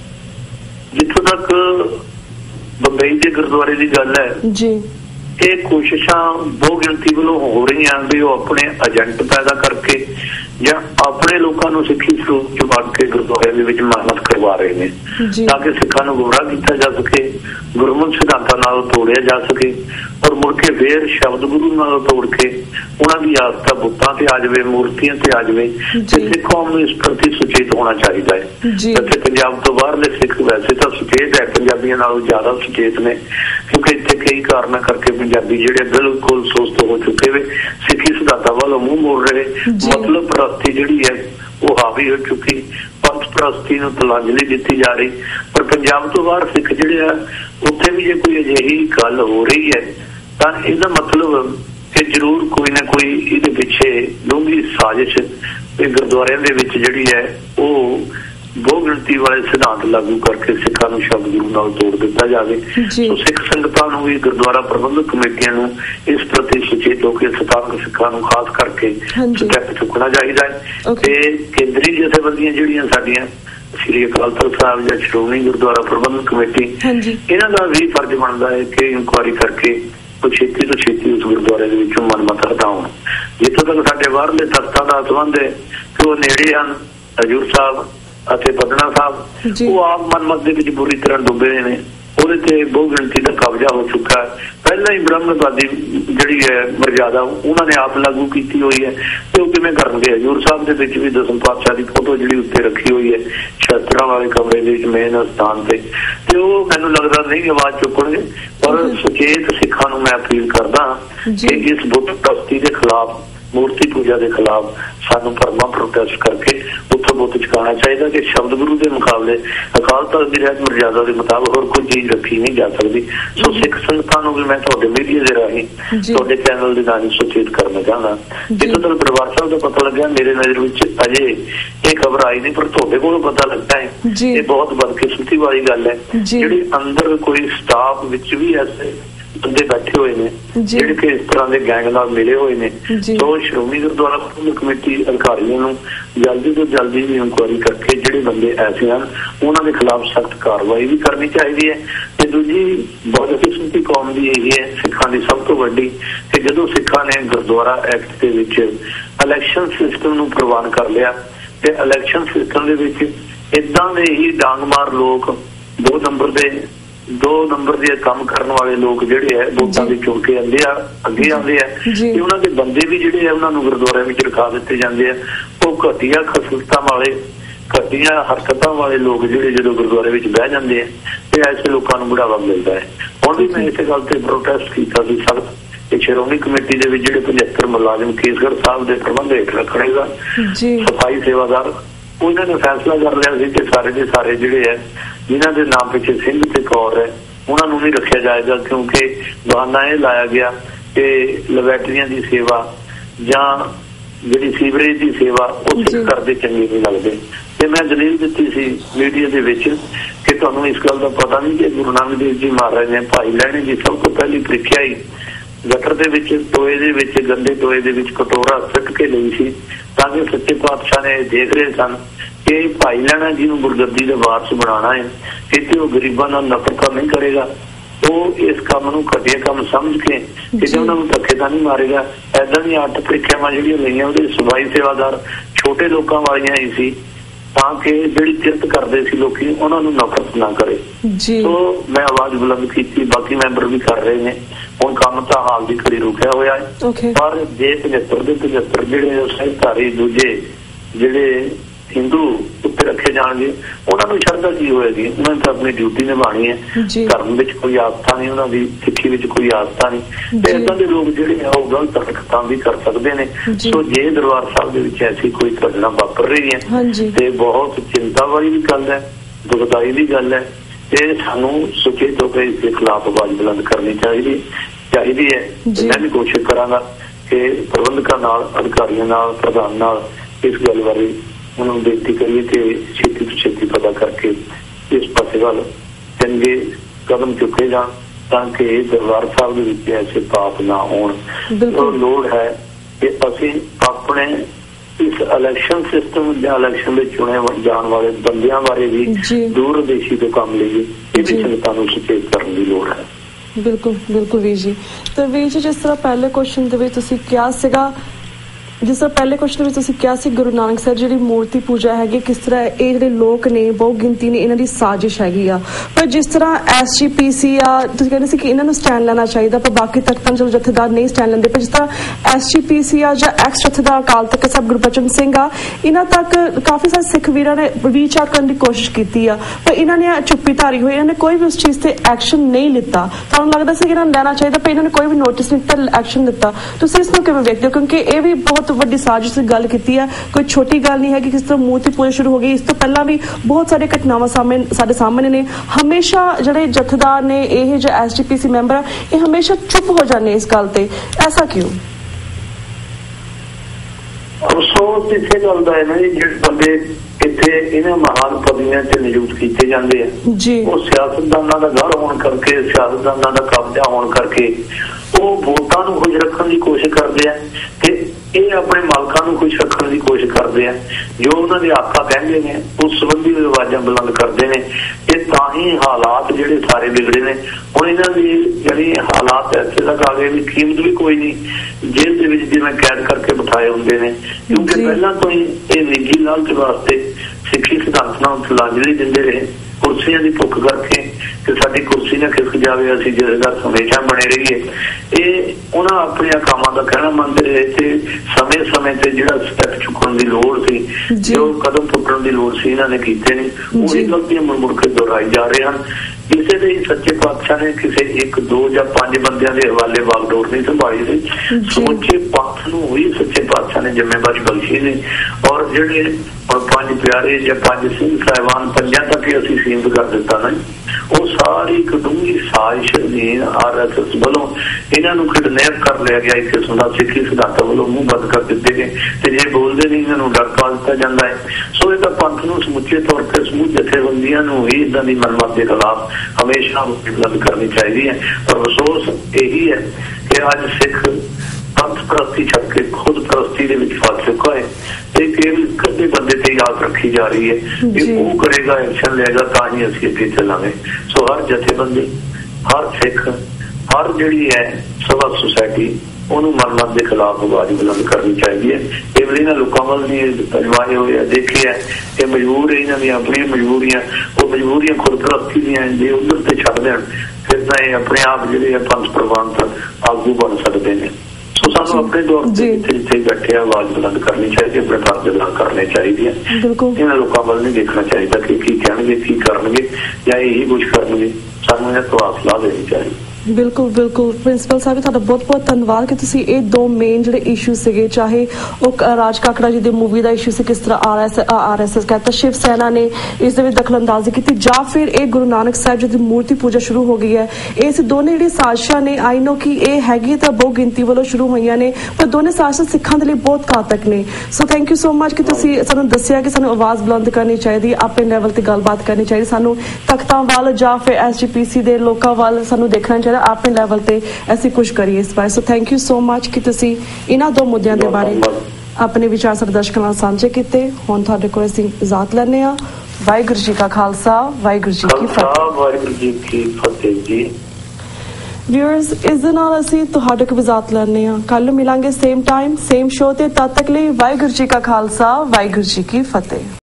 ਜਿੱਥੋਂ ਤੱਕ ਬੰਬਈ ਦੇ ਗੁਰਦੁਆਰੇ ਦੀ ਗੱਲ ਹੈ ਜੀ, ਇਹ ਕੋਸ਼ਿਸ਼ਾਂ ਬਹੁ ਗਿਣਤੀ ਵੱਲੋਂ ਹੋ ਰਹੀਆਂ ਵੀ ਉਹ ਆਪਣੇ ਏਜੰਟ ਪੈਦਾ ਕਰਕੇ ਜਾਂ ਆਪਣੇ ਲੋਕਾਂ ਨੂੰ ਸਿੱਖੀ ਸਰੂਪ ਚ ਵੜ ਕੇ ਗੁਰਦੁਆਰੇ ਦੇ ਵਿੱਚ ਮਨਮਤ ਕਰਵਾ ਰਹੇ ਨੇ ਤਾਂ ਕਿ ਸਿੱਖਾਂ ਨੂੰ ਗੁੰਮਰਾਹ ਕੀਤਾ ਜਾ ਸਕੇ, ਗੁਰਮੁਖ ਸਿਧਾਂਤਾਂ ਨਾਲ ਤੋੜਿਆ ਜਾ ਸਕੇ ਔਰ ਮੁੜ ਕੇ ਫੇਰ ਸ਼ਬਦ ਗੁਰੂ ਨਾਲ ਤੋੜ ਕੇ ਉਹਨਾਂ ਦੀ ਆਸਥਾ ਬੁੱਤਾਂ ਤੇ ਆ ਜਾਵੇ, ਮੂਰਤੀਆਂ ਤੇ ਆ ਜਾਵੇ। ਤੇ ਸਿੱਖ ਕੌਮ ਨੂੰ ਇਸ ਪ੍ਰਤੀ ਸੁਚੇਤ ਹੋਣਾ ਚਾਹੀਦਾ ਹੈ। ਇੱਥੇ ਪੰਜਾਬ ਤੋਂ ਬਾਹਰਲੇ ਸਿੱਖ ਵੈਸੇ ਤਾਂ ਸੁਚੇਤ ਹੈ, ਪੰਜਾਬੀਆਂ ਨਾਲੋਂ ਜ਼ਿਆਦਾ ਸੁਚੇਤ ਨੇ, ਕਿਉਂਕਿ ਇੱਥੇ ਕਈ ਕਾਰਨਾਂ ਕਰਕੇ ਪੰਜਾਬੀ ਜਿਹੜੇ ਬਿਲਕੁਲ ਸੁਸਤ ਹੋ ਚੁੱਕੇ ਵੇ, ਸਿੱਖੀ ਸਿਧਾਂਤਾਂ ਵੱਲੋਂ ਮੂੰਹ ਮੋੜ ਰਹੇ, ਮਤਲਬ ਪ੍ਰਸਤੀ ਜਿਹੜੀ ਹੈ ਉਹ ਹਾਵੀ ਹੋ ਚੁੱਕੀ, ਪੰਥ ਪ੍ਰਸਤੀ ਨੂੰ ਤਲਾਂਜਲੀ ਦਿੱਤੀ ਜਾ ਰਹੀ। ਪਰ ਪੰਜਾਬ ਤੋਂ ਬਾਹਰ ਸਿੱਖ ਜਿਹੜੇ ਆ ਉੱਥੇ ਵੀ ਜੇ ਕੋਈ ਅਜਿਹੀ ਗੱਲ ਹੋ ਰਹੀ ਹੈ ਤਾਂ ਇਹਦਾ ਮਤਲਬ ਕਿ ਜ਼ਰੂਰ ਕੋਈ ਨਾ ਕੋਈ ਇਹਦੇ ਪਿੱਛੇ ਡੂੰਘੀ ਸਾਜ਼ਿਸ਼ ਤੇ ਗੁਰਦੁਆਰਿਆਂ ਦੇ ਵਿੱਚ ਜਿਹੜੀ ਹੈ ਉਹ ਬਹੁ ਗਿਣਤੀ ਵਾਲੇ ਸਿਧਾਂਤ ਲਾਗੂ ਕਰਕੇ ਸਿੱਖਾਂ ਨੂੰ ਸ਼ਬਦ ਗੁਰੂ ਨਾਲ ਤੋੜ ਦਿੱਤਾ ਜਾਵੇ। ਸੋ ਸਿੱਖ ਸੰਗਤਾਂ ਨੂੰ ਵੀ ਗੁਰਦੁਆਰਾ ਪ੍ਰਬੰਧਕ ਕਮੇਟੀਆਂ ਨੂੰ ਇਸ ਪ੍ਰਤੀ ਸੁਚੇਤ ਹੋ ਕੇ ਸਥਾਨਕ ਸਿੱਖਾਂ ਨੂੰ ਖਾਸ ਕਰਕੇ ਸਟੈਪ ਚੁੱਕਣਾ ਚਾਹੀਦਾ ਹੈ। ਤੇ ਕੇਂਦਰੀ ਜਥੇਬੰਦੀਆਂ ਜਿਹੜੀਆਂ ਸਾਡੀਆਂ ਸ੍ਰੀ ਅਕਾਲ ਤਖ਼ਤ ਸਾਹਿਬ ਜਾਂ ਸ਼੍ਰੋਮਣੀ ਗੁਰਦੁਆਰਾ ਪ੍ਰਬੰਧਕ ਕਮੇਟੀ, ਇਹਨਾਂ ਦਾ ਵੀ ਫਰਜ਼ ਬਣਦਾ ਹੈ ਕਿ ਇਨਕੁਆਇਰੀ ਕਰਕੇ ਉਹ ਛੇਤੀ ਤੋਂ ਛੇਤੀ ਉਸ ਗੁਰਦੁਆਰੇ ਦੇ ਵਿੱਚੋਂ ਮਨਮਤ ਹਟਾਉਣ। ਜਿੱਥੋਂ ਤੱਕ ਸਾਡੇ ਬਾਹਰਲੇ ਤਖਤਾਂ ਦਾ ਸੰਬੰਧ ਹੈ ਕਿ ਉਹ ਨੇੜੇ ਹਨ, ਹਜ਼ੂਰ ਸਾਹਿਬ ਅਤੇ ਪਟਨਾ ਸਾਹਿਬ, ਉਹ ਆਪ ਮਨਮਤ ਦੇ ਵਿੱਚ ਬੁਰੀ ਤਰ੍ਹਾਂ ਡੁੱਬੇ ਨੇ, ਉਹਦੇ ਤੇ ਬਹੁ ਗਿਣਤੀ ਦਾ ਕਬਜ਼ਾ ਹੋ ਚੁੱਕਾ ਹੈ। ਪਹਿਲਾਂ ਹੀ ਬ੍ਰਹਮਵਾਦੀ ਜਿਹੜੀ ਹੈ ਮਰਜ਼ਾਦਾ ਉਹਨਾਂ ਨੇ ਆਪ ਲਾਗੂ ਕੀਤੀ ਹੋਈ ਹੈ ਤੇ ਉਹ ਕਿਵੇਂ ਕਰਨਗੇ? ਹਜ਼ੂਰ ਸਾਹਿਬ ਦੇ ਵਿੱਚ ਵੀ ਦਸਮ ਪਾਤਸ਼ਾਹ ਦੀ ਫੋਟੋ ਜਿਹੜੀ ਉੱਤੇ ਰੱਖੀ ਹੋਈ ਹੈ ਸ਼ਸਤਰਾਂ ਵਾਲੇ ਕਮਰੇ ਦੇ ਵਿੱਚ ਮੇਨ ਸਥਾਨ ਤੇ, ਤੇ ਉਹ ਮੈਨੂੰ ਲੱਗਦਾ ਨਹੀਂ ਆਵਾਜ਼ ਚੁੱਕਣਗੇ। ਪਰ ਸੁਚੇਤ ਸਿੱਖਾਂ ਨੂੰ ਮੈਂ ਅਪੀਲ ਕਰਦਾ ਕਿ ਇਸ ਬੁੱਤ ਪ੍ਰਸਤੀ ਦੇ ਖਿਲਾਫ, ਮੂਰਤੀ ਪੂਜਾ ਦੇ ਖਿਲਾਫ ਸਾਨੂੰ ਪਰਮਾ ਪ੍ਰੋਟੈਸਟ ਕਰਕੇ ਉੱਥੋਂ ਬੁੱਤ ਚੁਕਾਉਣਾ ਚਾਹੀਦਾ ਕਿ ਸ਼ਬਦ ਗੁਰੂ ਦੇ ਮੁਕਾਬਲੇ ਅਕਾਲ ਤਖ਼ਤ ਦੀ ਰਹਿਤ ਮਰਜ਼ਾਦਾ ਦੇ ਮੁਤਾਬਕ ਹੋਰ ਕੋਈ ਚੀਜ਼ ਰੱਖੀ ਨਹੀਂ ਜਾ ਸਕਦੀ। ਸੋ ਸਿੱਖ ਸੰਗਤਾਂ ਨੂੰ ਵੀ ਮੈਂ ਤੁਹਾਡੇ ਮੀਡੀਆ ਦੇ ਰਾਹੀਂ, ਤੁਹਾਡੇ ਚੈਨਲ ਦੇ ਰਾਹੀਂ ਸੁਚੇਤ ਕਰਨਾ ਚਾਹੁੰਦਾ। ਜਿੱਥੋਂ ਤੱਕ ਦਰਬਾਰ ਸਾਹਿਬ ਦਾ ਪਤਾ ਲੱਗਿਆ, ਮੇਰੇ ਨਜ਼ਰ ਵਿੱਚ ਅਜੇ ਇਹ ਖਬਰ ਆਈ ਨਹੀਂ, ਪਰ ਤੁਹਾਡੇ ਕੋਲੋਂ ਪਤਾ ਲੱਗਦਾ ਹੈ। ਇਹ ਬਹੁਤ ਬਦਕਿਸਮਤੀ ਵਾਲੀ ਗੱਲ ਹੈ ਜਿਹੜੀ ਅੰਦਰ ਕੋਈ ਸਟਾਫ ਵਿੱਚ ਵੀ ਐਸੇ ਬੰਦੇ ਬੈਠੇ ਹੋਏ ਨੇ ਜਿਹੜੇ ਕਿ ਇਸ ਤਰ੍ਹਾਂ ਦੇ ਗੈਂਗ ਨਾਲ ਮਿਲੇ ਹੋਏ ਨੇ। ਸੋ ਸ਼੍ਰੋਮਣੀ ਗੁਰਦੁਆਰਾ ਪ੍ਰਬੰਧਕ ਕਮੇਟੀ ਅਧਿਕਾਰੀਆਂ ਨੂੰ ਜਲਦੀ ਤੋਂ ਜਲਦੀ ਇਨਕੁਆਇਰੀ ਕਰਕੇ ਜਿਹੜੇ ਬੰਦੇ ਐਸੇ ਹਨ ਉਹਨਾਂ ਦੇ ਖਿਲਾਫ ਸਖਤ ਕਾਰਵਾਈ ਵੀ ਕਰਨੀ ਚਾਹੀਦੀ ਹੈ। ਤੇ ਦੂਜੀ ਬਦਕਿਸਮਤੀ ਕੌਮ ਦੀ ਇਹ ਹੈ, ਸਿੱਖਾਂ ਦੀ ਸਭ ਤੋਂ ਵੱਡੀ, ਕਿ ਜਦੋਂ ਸਿੱਖਾਂ ਨੇ ਗੁਰਦੁਆਰਾ ਐਕਟ ਦੇ ਵਿੱਚ ਇਲੈਕਸ਼ਨ ਸਿਸਟਮ ਨੂੰ ਪ੍ਰਵਾਨ ਕਰ ਲਿਆ ਤੇ ਇਲੈਕਸ਼ਨ ਸਿਸਟਮ ਦੇ ਵਿੱਚ ਏਦਾਂ ਦੇ ਹੀ ਡਾਂਗਮਾਰ ਲੋਕ, ਦੋ ਨੰਬਰ ਦੇ ਦੋ ਨੰਬਰ ਦੇ ਕੰਮ ਕਰਨ ਵਾਲੇ ਲੋਕ ਜਿਹੜੇ ਹੈ ਵੋਟਾਂ ਦੇ ਚੁਣ ਕੇ ਆਉਂਦੇ ਆ, ਅੱਗੇ ਆਉਂਦੇ ਆ, ਤੇ ਉਹਨਾਂ ਦੇ ਬੰਦੇ ਵੀ ਜਿਹੜੇ ਆ ਉਹਨਾਂ ਨੂੰ ਗੁਰਦੁਆਰਿਆਂ ਵਿੱਚ ਰਖਾ ਦਿੱਤੇ ਜਾਂਦੇ ਆ। ਉਹ ਘਟੀਆ ਖਸਲਤਾਂ ਵਾਲੇ, ਘਟੀਆ ਹਰਕਤਾਂ ਵਾਲੇ ਲੋਕ ਜਿਹੜੇ ਜਦੋਂ ਗੁਰਦੁਆਰੇ ਵਿੱਚ ਬਹਿ ਜਾਂਦੇ ਆ ਤੇ ਐਸੇ ਲੋਕਾਂ ਨੂੰ ਬੁਢਾਵਾ ਮਿਲਦਾ ਹੈ। ਹੁਣ ਵੀ ਮੈਂ ਇਸੇ ਗੱਲ ਤੇ ਪ੍ਰੋਟੈਸਟ ਕੀਤਾ ਸੀ ਸਖਤ ਕਿ ਸ਼੍ਰੋਮਣੀ ਕਮੇਟੀ ਦੇ ਵਿੱਚ ਜਿਹੜੇ ਪਝੱਤਰ ਮੁਲਾਜ਼ਮ ਕੇਸਗੜ੍ਹ ਸਾਹਿਬ ਦੇ ਪ੍ਰਬੰਧ ਹੇਠ ਰੱਖਣੇਗਾ ਸਫਾਈ ਸੇਵਾਦਾਰ, ਉਹ ਇਹਨਾਂ ਨੇ ਫੈਸਲਾ ਕਰ ਲਿਆ ਸੀ ਕਿ ਸਾਰੇ ਦੇ ਸਾਰੇ ਜਿਹੜੇ ਹੈ ਜਿਨ੍ਹਾਂ ਦੇ ਨਾਮ ਪਿੱਛੇ ਸਿੰਘ ਤੇ ਕੌਰ ਹੈ ਉਹਨਾਂ ਨੂੰ ਨਹੀਂ ਰੱਖਿਆ ਜਾਏਗਾ, ਕਿਉਂਕਿ ਬਹਾਨਾ ਇਹ ਲਾਇਆ ਗਿਆ ਕਿ ਲੈਬੋਰੇਟਰੀਆਂ ਦੀ ਸੇਵਾ ਜਾਂ ਜਿਹੜੀ ਸੀਵਰੇਜ ਦੀ ਸੇਵਾ ਉਹ ਸਿੱਖ ਕਰਦੇ ਚੰਗੇ ਨਹੀਂ ਲੱਗਦੇ। ਤੇ ਮੈਂ ਦਲੀਲ ਦਿੱਤੀ ਸੀ ਮੀਡੀਆ ਦੇ ਵਿੱਚ ਕਿ ਤੁਹਾਨੂੰ ਇਸ ਗੱਲ ਦਾ ਪਤਾ ਨਹੀਂ ਕਿ ਗੁਰੂ ਨਾਨਕ ਦੇਵ ਜੀ ਮਹਾਰਾਜ ਨੇ ਭਾਈ ਲਹਿਣੇ ਦੀ ਸਭ ਤੋਂ ਪਹਿਲੀ ਪ੍ਰੀਖਿਆ ਹੀ ਗਟਰ ਦੇ ਵਿੱਚ, ਟੋਏ ਦੇ ਵਿੱਚ, ਗੰਦੇ ਟੋਏ ਦੇ ਵਿੱਚ ਕਟੋਰਾ ਸੁੱਟ ਕੇ ਲਈ ਸੀ ਤਾਂ ਕਿ ਸੱਚੇ ਪਾਤਸ਼ਾਹ ਨੇ ਦੇਖ ਰਹੇ ਸਨ ਕਿ ਭਾਈ ਲਹਿਣਾ ਜਿਹਨੂੰ ਗੁਰਗੱਦੀ ਦਾ ਵਾਰਸ ਬਣਾਉਣਾ ਹੈ, ਕਿਤੇ ਉਹ ਗਰੀਬਾਂ ਨਾਲ ਨਫ਼ਰਤ ਨਹੀਂ ਕਰੇਗਾ, ਉਹ ਇਸ ਕੰਮ ਨੂੰ ਘਟੀਆ ਕੰਮ ਸਮਝ ਕੇ ਕਿਤੇ ਉਹਨਾਂ ਨੂੰ ਧੱਕੇ ਤਾਂ ਨਹੀਂ ਮਾਰੇਗਾ। ਏਦਾਂ ਦੀਆਂ ਅੱਠ ਪ੍ਰੀਖਿਆਵਾਂ ਜਿਹੜੀਆਂ ਲਈਆਂ ਉਹਦੇ ਸਫਾਈ ਸੇਵਾਦਾਰ ਛੋਟੇ ਲੋਕਾਂ ਵਾਲੀਆਂ ਹੀ ਸੀ ਤਾਂ ਕਿ ਜਿਹੜੀ ਕਿਰਤ ਕਰਦੇ ਸੀ ਲੋਕੀ ਉਹਨਾਂ ਨੂੰ ਨਫ਼ਰਤ ਨਾ ਕਰੇ। ਸੋ ਮੈਂ ਆਵਾਜ਼ ਬੁਲੰਦ ਕੀਤੀ, ਬਾਕੀ ਮੈਂਬਰ ਵੀ ਕਰ ਰਹੇ ਨੇ। ਹੁਣ ਕੰਮ ਤਾਂ ਹਾਲ ਦੀ ਘੜੀ ਰੁਕਿਆ ਹੋਇਆ ਹੈ, ਪਰ ਜੇ ਪਝੱਤਰ ਦੇ ਪਝੱਤਰ ਜਿਹੜੇ ਸਹਿਕਾਰੀ ਦੂਜੇ ਜਿਹੜੇ ਹਿੰਦੂ ਉੱਤੇ ਰੱਖੇ ਜਾਣਗੇ ਉਹਨਾਂ ਨੂੰ ਸ਼ਰਧਾ ਕੀ ਹੋਏਗੀ? ਉਹਨਾਂ ਨੇ ਤਾਂ ਆਪਣੀ ਡਿਊਟੀ ਨਿਭਾਉਣੀ ਹੈ। ਧਰਮ ਵਿੱਚ ਕੋਈ ਆਸਥਾ ਨਹੀਂ, ਉਹਨਾਂ ਦੀ ਸਿੱਖੀ ਵਿੱਚ ਕੋਈ ਆਸਥਾ ਨਹੀਂ, ਤੇ ਏਦਾਂ ਦੇ ਲੋਕ ਜਿਹੜੇ ਆ ਉਹ ਗਲਤ ਹਰਕਤਾਂ ਵੀ ਕਰ ਸਕਦੇ ਨੇ। ਸੋ ਜੇ ਦਰਬਾਰ ਸਾਹਿਬ ਦੇ ਵਿੱਚ ਐਸੀ ਕੋਈ ਘਟਨਾ ਵਾਪਰ ਰਹੀ ਹੈ ਤੇ ਬਹੁਤ ਚਿੰਤਾ ਵਾਲੀ ਵੀ ਗੱਲ ਹੈ, ਦੁਖਦਾਈ ਦੀ ਗੱਲ ਹੈ, ਤੇ ਸਾਨੂੰ ਸੁਚੇਤ ਹੋ ਕੇ ਇਸ ਦੇ ਖਿਲਾਫ ਆਵਾਜ਼ ਬੁਲੰਦ ਕਰਨੀ ਚਾਹੀਦੀ ਚਾਹੀਦੀ ਹੈ। ਮੈਂ ਵੀ ਕੋਸ਼ਿਸ਼ ਕਰਾਂਗਾ ਕਿ ਪ੍ਰਬੰਧਕਾਂ ਨਾਲ, ਅਧਿਕਾਰੀਆਂ ਨਾਲ, ਪ੍ਰਧਾਨ ਨਾਲ ਇਸ ਗੱਲ ਬਾਰੇ ਉਹਨਾਂ ਨੂੰ ਬੇਨਤੀ ਕਰੀਏ ਕਿ ਛੇਤੀ ਤੋਂ ਛੇਤੀ ਪਤਾ ਕਰਕੇ ਇਸ ਪਾਸੇ ਵੱਲ ਚੰਗੇ ਕਦਮ ਚੁੱਕੇ ਜਾਣ ਤਾਂ ਕਿ ਦਰਬਾਰ ਸਾਹਿਬ ਦੇ ਵਿੱਚ ਐਸੇ ਪਾਪ ਨਾ ਹੋਣ। ਲੋੜ ਹੈ ਕਿ ਅਸੀਂ ਆਪਣੇ ਇਸ ਇਲੈਕਸ਼ਨ ਸਿਸਟਮ ਜਾਂ ਇਲੈਕਸ਼ਨ ਵਿੱਚ ਚੁਣੇ ਜਾਣ ਵਾਲੇ ਬੰਦਿਆਂ ਬਾਰੇ ਵੀ ਦੂਰਦੇਸ਼ੀ ਤੋਂ ਕੰਮ ਲਈਏ। ਇਹ ਵੀ ਸੰਗਤਾਂ ਨੂੰ ਸੁਚੇਤ ਕਰਨ ਦੀ ਲੋੜ ਹੈ। ਬਿਲਕੁਲ ਬਿਲਕੁਲ ਵੀਰ ਜੀ। ਤੇ ਵੀਰ ਜੀ, ਜਿਸ ਤਰ੍ਹਾਂ ਪਹਿਲੇ ਕੁਐਸਚਨ ਦੇ ਵਿੱਚ ਤੁਸੀਂ ਕਿਹਾ ਸੀਗਾ ਜਿਸ ਤਰ੍ਹਾਂ ਪਹਿਲੇ ਕੁਐਸਚਨ ਵਿੱਚ ਤੁਸੀਂ ਕਿਹਾ ਸੀ ਗੁਰੂ ਨਾਨਕ ਸਾਹਿਬ ਜਿਹੜੀ ਮੂਰਤੀ ਪੂਜਾ ਹੈਗੀ ਕਿਸ ਤਰ੍ਹਾਂ ਇਹ ਜਿਹੜੇ ਲੋਕ ਨੇ ਬਹੁ ਗਿਣਤੀ ਨੇ ਇਹਨਾਂ ਦੀ ਸਾਜ਼ਿਸ਼ ਹੈਗੀ ਆ, ਪਰ ਜਿਸ ਤਰ੍ਹਾਂ ਐਸ ਜੀ ਪੀ ਸੀ ਆ ਤੁਸੀਂ ਕਹਿੰਦੇ ਸੀ ਕਿ ਇਹਨਾਂ ਨੂੰ ਸਟੈਂਡ ਲੈਣਾ ਚਾਹੀਦਾ, ਪਰ ਬਾਕੀ ਤਖਤਾਂ ਚਲੋ ਜਥੇਦਾਰ ਨਹੀਂ ਸਟੈਂਡ ਲੈਂਦੇ, ਪਰ ਜਿਸ ਤਰ੍ਹਾਂ ਐਸ ਜੀ ਪੀ ਸੀ ਆ ਜਾਂ ਐਕਸ ਜਥੇਦਾਰ ਅਕਾਲ ਤਖਤ ਸਾਹਿਬ ਗੁਰਬਚਨ ਸਿੰਘ ਆ, ਇਹਨਾਂ ਤੱਕ ਕਾਫੀ ਸਾਰੇ ਸਿੱਖ ਵੀਰਾਂ ਨੇ ਰੀਚ ਆਊਟ ਕਰਨ ਦੀ ਕੋਸ਼ਿਸ਼ ਕੀਤੀ ਆ, ਪਰ ਇਹਨਾਂ ਨੇ ਚੁੱਪੀ ਧਾਰੀ ਹੋਈ, ਇਹਨਾਂ ਨੇ ਕੋਈ ਵੀ ਉਸ ਚੀਜ਼ ਤੇ ਐਕਸ਼ਨ ਨਹੀਂ ਲਿੱਤਾ। ਤੁਹਾਨੂੰ ਲੱਗਦਾ ਸੀ ਕਿ ਇਹਨਾਂ ਨੂੰ ਲੈਣਾ ਚਾਹੀਦਾ, ਪਰ ਇਹਨਾਂ ਨੇ ਕੋਈ ਵੀ ਨੋਟਿਸ ਨਹੀਂ ਦਿੱਤਾ, ਐਕਸ਼ਨ ਦਿੱਤਾ। ਤੁਸੀਂ ਇਸ ਨੂੰ ਕਿਵੇਂ ਵੇਖਦੇ ਹੋ, ਕਿਉਂਕਿ ਇਹ ਵੀ ਬਹੁਤ ਵੱਡੀ ਸਾਜ਼ਿਸ਼ ਦੀ ਗੱਲ ਕੀਤੀ ਹੈ, ਕੋਈ ਛੋਟੀ ਗੱਲ ਨਹੀਂ ਹੈ ਕਿ ਕਿਸ ਤਰ੍ਹਾਂ ਮੂਰਤੀ ਪੂਜਾ ਸ਼ੁਰੂ ਹੋ ਗਈ। ਇਸ ਤੋਂ ਪਹਿਲਾਂ ਵੀ ਬਹੁਤ ਸਾਰੇ ਘਟਨਾਵਾਂ ਸਾਹਮਣੇ ਸਾਡੇ ਸਾਹਮਣੇ ਨੇ। ਹਮੇਸ਼ਾ ਜਿਹੜੇ ਜਥੇਦਾਰ ਨੇ ਇਹ ਜੋ ਐਸ ਜੀ ਪੀ ਸੀ ਮੈਂਬਰ ਇਹ ਹਮੇਸ਼ਾ ਚੁੱਪ ਹੋ ਜਾਂਦੇ ਇਸ ਗੱਲ ਤੇ, ਐਸਾ ਕਿਉਂ? ਅਫਸੋਸ ਇਸੇ ਗੱਲ ਦਾ ਹੈ ਨਾ ਜੀ, ਜਿਹੜੇ ਬੰਦੇ ਇੱਥੇ ਇਹਨਾਂ ਮਹਾਨ ਪਦਵੀਆਂ ਤੇ ਨਿਯੁਕਤ ਕੀਤੇ ਜਾਂਦੇ ਆ ਉਹ ਸਿਆਸਤਦਾਨਾਂ ਦਾ ਗੜ ਹੋਣ ਕਰਕੇ, ਸਿਆਸਤਦਾਨਾਂ ਦਾ ਕਬਜ਼ਾ ਹੋਣ ਕਰਕੇ ਉਹ ਵੋਟਾਂ ਨੂੰ ਖੁਸ਼ ਰੱਖਣ ਦੀ ਕੋਸ਼ਿਸ਼ ਕਰਦੇ ਆ ਤੇ ਇਹ ਆਪਣੇ ਮਾਲਕਾਂ ਨੂੰ ਖੁਸ਼ ਰੱਖਣ ਦੀ ਕੋਸ਼ਿਸ਼ ਕਰਦੇ ਆ। ਜੋ ਉਹਨਾਂ ਦੇ ਆਕਾ ਕਹਿੰਦੇ ਨੇ ਉਸ ਸੰਬੰਧੀ ਆਵਾਜ਼ਾਂ ਬੁਲੰਦ ਕਰਦੇ ਨੇ ਤੇ ਤਾਂ ਹੀ ਹਾਲਾਤ ਜਿਹੜੇ ਸਾਰੇ ਵਿਗੜੇ ਨੇ। ਹੁਣ ਇਹਨਾਂ ਦੀ ਜਿਹੜੀ ਹਾਲਾਤ ਇੱਥੇ ਤੱਕ ਆ ਗਏ ਵੀ ਕੀਮਤ ਵੀ ਕੋਈ ਨਹੀਂ, ਜੇਲ੍ਹ ਦੇ ਵਿੱਚ ਜਿਵੇਂ ਕੈਦ ਕਰਕੇ ਬਿਠਾਏ ਹੁੰਦੇ ਨੇ, ਕਿਉਂਕਿ ਪਹਿਲਾਂ ਤੋਂ ਹੀ ਇਹ ਨਿੱਜੀ ਲਾਲਚ ਵਾਸਤੇ ਸਿੱਖੀ ਸਿਧਾਂਤਾਂ ਨੂੰ ਲਾਂਝਲੀ ਦਿੰਦੇ ਰਹੇ, ਕੁਰਸੀਆਂ ਦੀ ਭੁੱਖ ਕਰਕੇ ਕਿ ਸਾਡੀ ਕੁਰਸੀ ਨਾ ਖਿਸਕ ਜਾਵੇ, ਅਸੀਂ ਜਥੇਦਾਰ ਹਮੇਸ਼ਾ ਬਣੇ ਰਹੀਏ। ਇਹ ਉਹਨਾਂ ਆਪਣੀਆਂ ਕਾਮਾਂ ਦਾ ਕਹਿਣਾ ਮੰਨਦੇ ਰਹੇ ਤੇ ਸਮੇਂ ਸਮੇਂ ਤੇ ਜਿਹੜਾ ਸਟੈਪ ਚੁੱਕਣ ਦੀ ਲੋੜ ਸੀ, ਜੋ ਕਦਮ ਪੁੱਟਣ ਦੀ ਲੋੜ ਸੀ, ਇਹਨਾਂ ਨੇ ਕੀਤੇ ਨਹੀਂ। ਉਹੀ ਗਲਤੀਆਂ ਮੁੜ ਮੁੜ ਕੇ ਦੁਹਰਾਈ ਜਾ ਰਹੇ ਹਨ। ਕਿਸੇ ਦੇ ਸੱਚੇ ਪਾਤਸ਼ਾਹ ਨੇ ਕਿਸੇ ਇੱਕ ਦੋ ਜਾਂ ਪੰਜ ਬੰਦਿਆਂ ਦੇ ਹਵਾਲੇ ਵਾਗਡੋਰ ਨਹੀਂ ਸੰਭਾਲੀ ਸੀ, ਸਮੁੱਚੇ ਪੰਥ ਨੂੰ ਹੀ ਸੱਚੇ ਪਾਤਸ਼ਾਹ ਨੇ ਜ਼ਿੰਮੇਵਾਰੀ ਬਖਸ਼ੀ ਸੀ। ਔਰ ਜਿਹੜੇ ਪੰਜ ਪਿਆਰੇ ਜਾਂ ਪੰਜ ਸਿੰਘ ਸਾਹਿਬਾਨ ਪੰਜਾਂ ਤੱਕ ਹੀ ਅਸੀਂ ਸੀਮਤ ਕਰ ਦਿੱਤਾ ਨਾ, ਉਹ ਸਾਰੀ ਇੱਕ ਡੂੰਘੀ ਸਾਜ਼ਿਸ਼ ਨੇ ਆਰ ਐਸ ਐਸ ਵੱਲੋਂ ਇਹਨਾਂ ਨੂੰ ਕਿਡਨੈਪ ਕਰ ਲਿਆ ਗਿਆ, ਇੱਕ ਕਿਸਮ ਦਾ ਸਿੱਖੀ ਸਿਧਾਂਤਾਂ ਵੱਲੋਂ ਮੂੰਹ ਬੰਦ ਕਰ ਦਿੱਤੇ ਗਏ ਤੇ ਜੇ ਬੋਲਦੇ ਨਹੀਂ ਇਹਨਾਂ ਨੂੰ ਡਰ ਪਾ ਦਿੱਤਾ ਜਾਂਦਾ ਹੈ। ਸੋ ਇਹਦਾ ਪੰਥ ਨੂੰ ਸਮੁੱਚੇ ਤੌਰ ਤੇ ਸਮੂਹ ਜਥੇਬੰਦੀਆਂ ਨੂੰ ਹੀ ਇਦਾਂ ਦੀ ਮਨਮਤ ਦੇ ਖਿਲਾਫ ਹਮੇਸ਼ਾ ਬੁਲੰਦ ਕਰਨੀ ਚਾਹੀਦੀ ਹੈ। ਪਰ ਅਫਸੋਸ ਇਹੀ ਹੈ ਕਿ ਅੱਜ ਸਿੱਖ ਪੰਥ ਪ੍ਰਸਤੀ ਛੱਡ ਕੇ ਖੁਦ ਪ੍ਰਸਤੀ ਦੇ ਵਿੱਚ ਫਸ ਚੁੱਕਾ ਹੈ ਤੇ ਕੇਵਲ ਕਦੇ ਬੰਦੇ ਤੇ ਯਾਦ ਰੱਖੀ ਜਾ ਰਹੀ ਹੈ ਕਿ ਉਹ ਕਰੇਗਾ, ਐਕਸ਼ਨ ਲਏਗਾ ਤਾਂ ਹੀ ਅਸੀਂ ਅੱਗੇ ਚੱਲਾਂਗੇ। ਸੋ ਹਰ ਜਥੇਬੰਦੀ, ਹਰ ਸਿੱਖ, ਹਰ ਜਿਹੜੀ ਹੈ ਸਿਵਲ ਸੁਸਾਇਟੀ ਉਹਨੂੰ ਮਨਮਤ ਦੇ ਖਿਲਾਫ ਆਵਾਜ਼ ਬੁਲੰਦ ਕਰਨੀ ਚਾਹੀਦੀ ਹੈ। ਕੇਵਲ ਇਹਨਾਂ ਲੋਕਾਂ ਵੱਲ ਨਹੀਂ ਅਜਮਾਏ ਹੋਏ ਆ, ਦੇਖੇ ਹੈ ਇਹ ਮਜਬੂਰ ਹੈ, ਇਹਨਾਂ ਦੀਆਂ ਆਪਣੀਆਂ ਮਜਬੂਰੀਆਂ, ਉਹ ਮਜਬੂਰੀਆਂ ਖੁਦ ਪ੍ਰਸਤੀ ਦੀਆਂ ਜੇ ਉਧਰ ਤੇ ਛੱਡ ਦੇਣ ਫਿਰ ਤਾਂ ਇਹ ਆਪਣੇ ਆਪ ਜਿਹੜੇ ਆ ਪੰਥ ਪ੍ਰਬੰਧ ਆਗੂ ਬਣ ਸਕਦੇ ਨੇ। ਸੋ ਸਾਨੂੰ ਆਪਣੇ ਦੌਰ ਤੇ ਜਿੱਥੇ ਬੈਠੇ ਆਵਾਜ਼ ਬੁਲੰਦ ਕਰਨੀ ਚਾਹੀਦੀ, ਆਪਣੇ ਫਰਜ਼ ਅਦਾ ਕਰਨੇ ਚਾਹੀਦੇ ਆ। ਇਹਨਾਂ ਲੋਕਾਂ ਵੱਲ ਨਹੀਂ ਦੇਖਣਾ ਚਾਹੀਦਾ ਕਿ ਕੀ ਕਹਿਣਗੇ, ਕੀ ਕਰਨਗੇ ਜਾਂ ਇਹੀ ਕੁਝ ਕਰਨਗੇ। ਸਾਨੂੰ ਇਹਨਾਂ ਤੋਂ ਹੌਸਲਾ ਦੇਣੀ ਚਾਹੀਦੀ। ਬਿਲਕੁਲ ਬਿਲਕੁਲ ਪ੍ਰਿੰਸੀਪਲ ਸਾਹਿਬ ਤੁਹਾਡਾ ਬਹੁਤ ਬਹੁਤ ਧੰਨਵਾਦ ਕਿ ਤੁਸੀਂ ਇਹ ਦੋ ਮੇਨ ਜਿਹੜੇ ਇਸ਼ੂ ਸੀਗੇ, ਚਾਹੇ ਉਹ ਰਾਜ ਕਾਕੜਾ ਜੀ ਦੇ ਮੂਵੀ ਦਾ ਇਸ਼ੂ ਸੀ, ਕਿਸ ਤਰ੍ਹਾਂ R S R S S ਕਹਿੰਦਾ ਸ਼ਿਵ ਸੈਨਾ ਨੇ ਇਸ ਦੇ ਵਿੱਚ ਦਖਲਅੰਦਾਜ਼ੀ ਕੀਤੀ, ਜਾਂ ਫਿਰ ਇਹ ਗੁਰੂ ਨਾਨਕ ਸਾਹਿਬ ਜੀ ਦੀ ਮੂਰਤੀ ਪੂਜਾ ਸ਼ੁਰੂ ਹੋ ਗਈ ਹੈ। ਇਸ ਦੋਨੇ ਜਿਹੜੀ ਸਾਜ਼ਿਸ਼ਾਂ ਨੇ ਆਈ ਨੋ ਕਿ ਇਹ ਹੈਗੀ ਤਾਂ ਬਹੁ ਗਿਣਤੀ ਵੱਲੋਂ ਸ਼ੁਰੂ ਹੋਈਆਂ ਨੇ, ਪਰ ਦੋਨੇ ਸਾਜ਼ਿਸ਼ਾਂ ਸਿੱਖਾਂ ਦੇ ਲਈ ਬਹੁਤ ਘਾਤਕ ਨੇ। So thank you so much ਕਿ ਤੁਸੀਂ ਸਾਨੂੰ ਦੱਸਿਆ ਕਿ ਸਾਨੂੰ ਆਵਾਜ਼ ਬੁਲੰਦ ਕਰਨੀ ਚਾਹੀਦੀ, ਆਪਣੇ ਲੈਵਲ ਤੇ ਗੱਲਬਾਤ ਕਰਨੀ ਚਾਹੀਦੀ, ਸਾਨੂੰ ਤਖਤਾਂ ਵੱਲ ਜਾਂ ਫਿਰ ਐਸ ਜੀ ਪੀ ਸੀ ਦੇ ਲੋਕਾਂ ਵੱਲ ਸਾਨੂੰ ਦੇਖਣਾ ਚਾਹੀਦਾ, ਆਪਣੇ ਲੈਵਲ ਤੇ ਅਸੀਂ ਕੁਝ ਕਰੀਏ ਇਸ ਬਾਰੇ। So thank you so much ਕਿ ਤੁਸੀਂ ਇਹਨਾਂ ਦੋ ਮੁੱਦਿਆਂ ਦੇ ਬਾਰੇ ਆਪਣੇ ਵਿਚਾਰ ਸਾਡੇ ਦਰਸ਼ਕਾਂ ਨਾਲ ਸਾਂਝੇ ਕੀਤੇ। ਹੁਣ ਤੁਹਾਡੇ ਕੋਲ ਅਸੀਂ ਇਜਾਜ਼ਤ ਲੈਂਦੇ ਹਾਂ। ਵਾਹਿਗੁਰੂ ਜੀ ਕਾ ਖਾਲਸਾ, ਵਾਹਿਗੁਰੂ ਜੀ ਕੀ ਫਤਿਹ। ਵਾਹਿਗੁਰੂ ਜੀ ਕੀ ਫਤਿਹ ਜੀ। ਵਿਊਅਰਸ, ਇਸ ਦੇ ਨਾਲ ਅਸੀਂ ਤੁਹਾਡੇ ਕੋਲ ਇਜਾਜ਼ਤ ਲੈਂਦੇ ਹਾਂ। ਕੱਲ ਨੂੰ ਮਿਲਾਂਗੇ ਸੇਮ ਟਾਈਮ ਸੇਮ ਸ਼ੋਅ ਤੇ। ਤਦ ਤੱਕ ਲਈ ਵਾਹਿਗੁਰੂ ਜੀ ਕਾ ਖਾਲਸਾ, ਵਾਹਿਗੁਰੂ ਜੀ ਕੀ ਫਤਿਹ।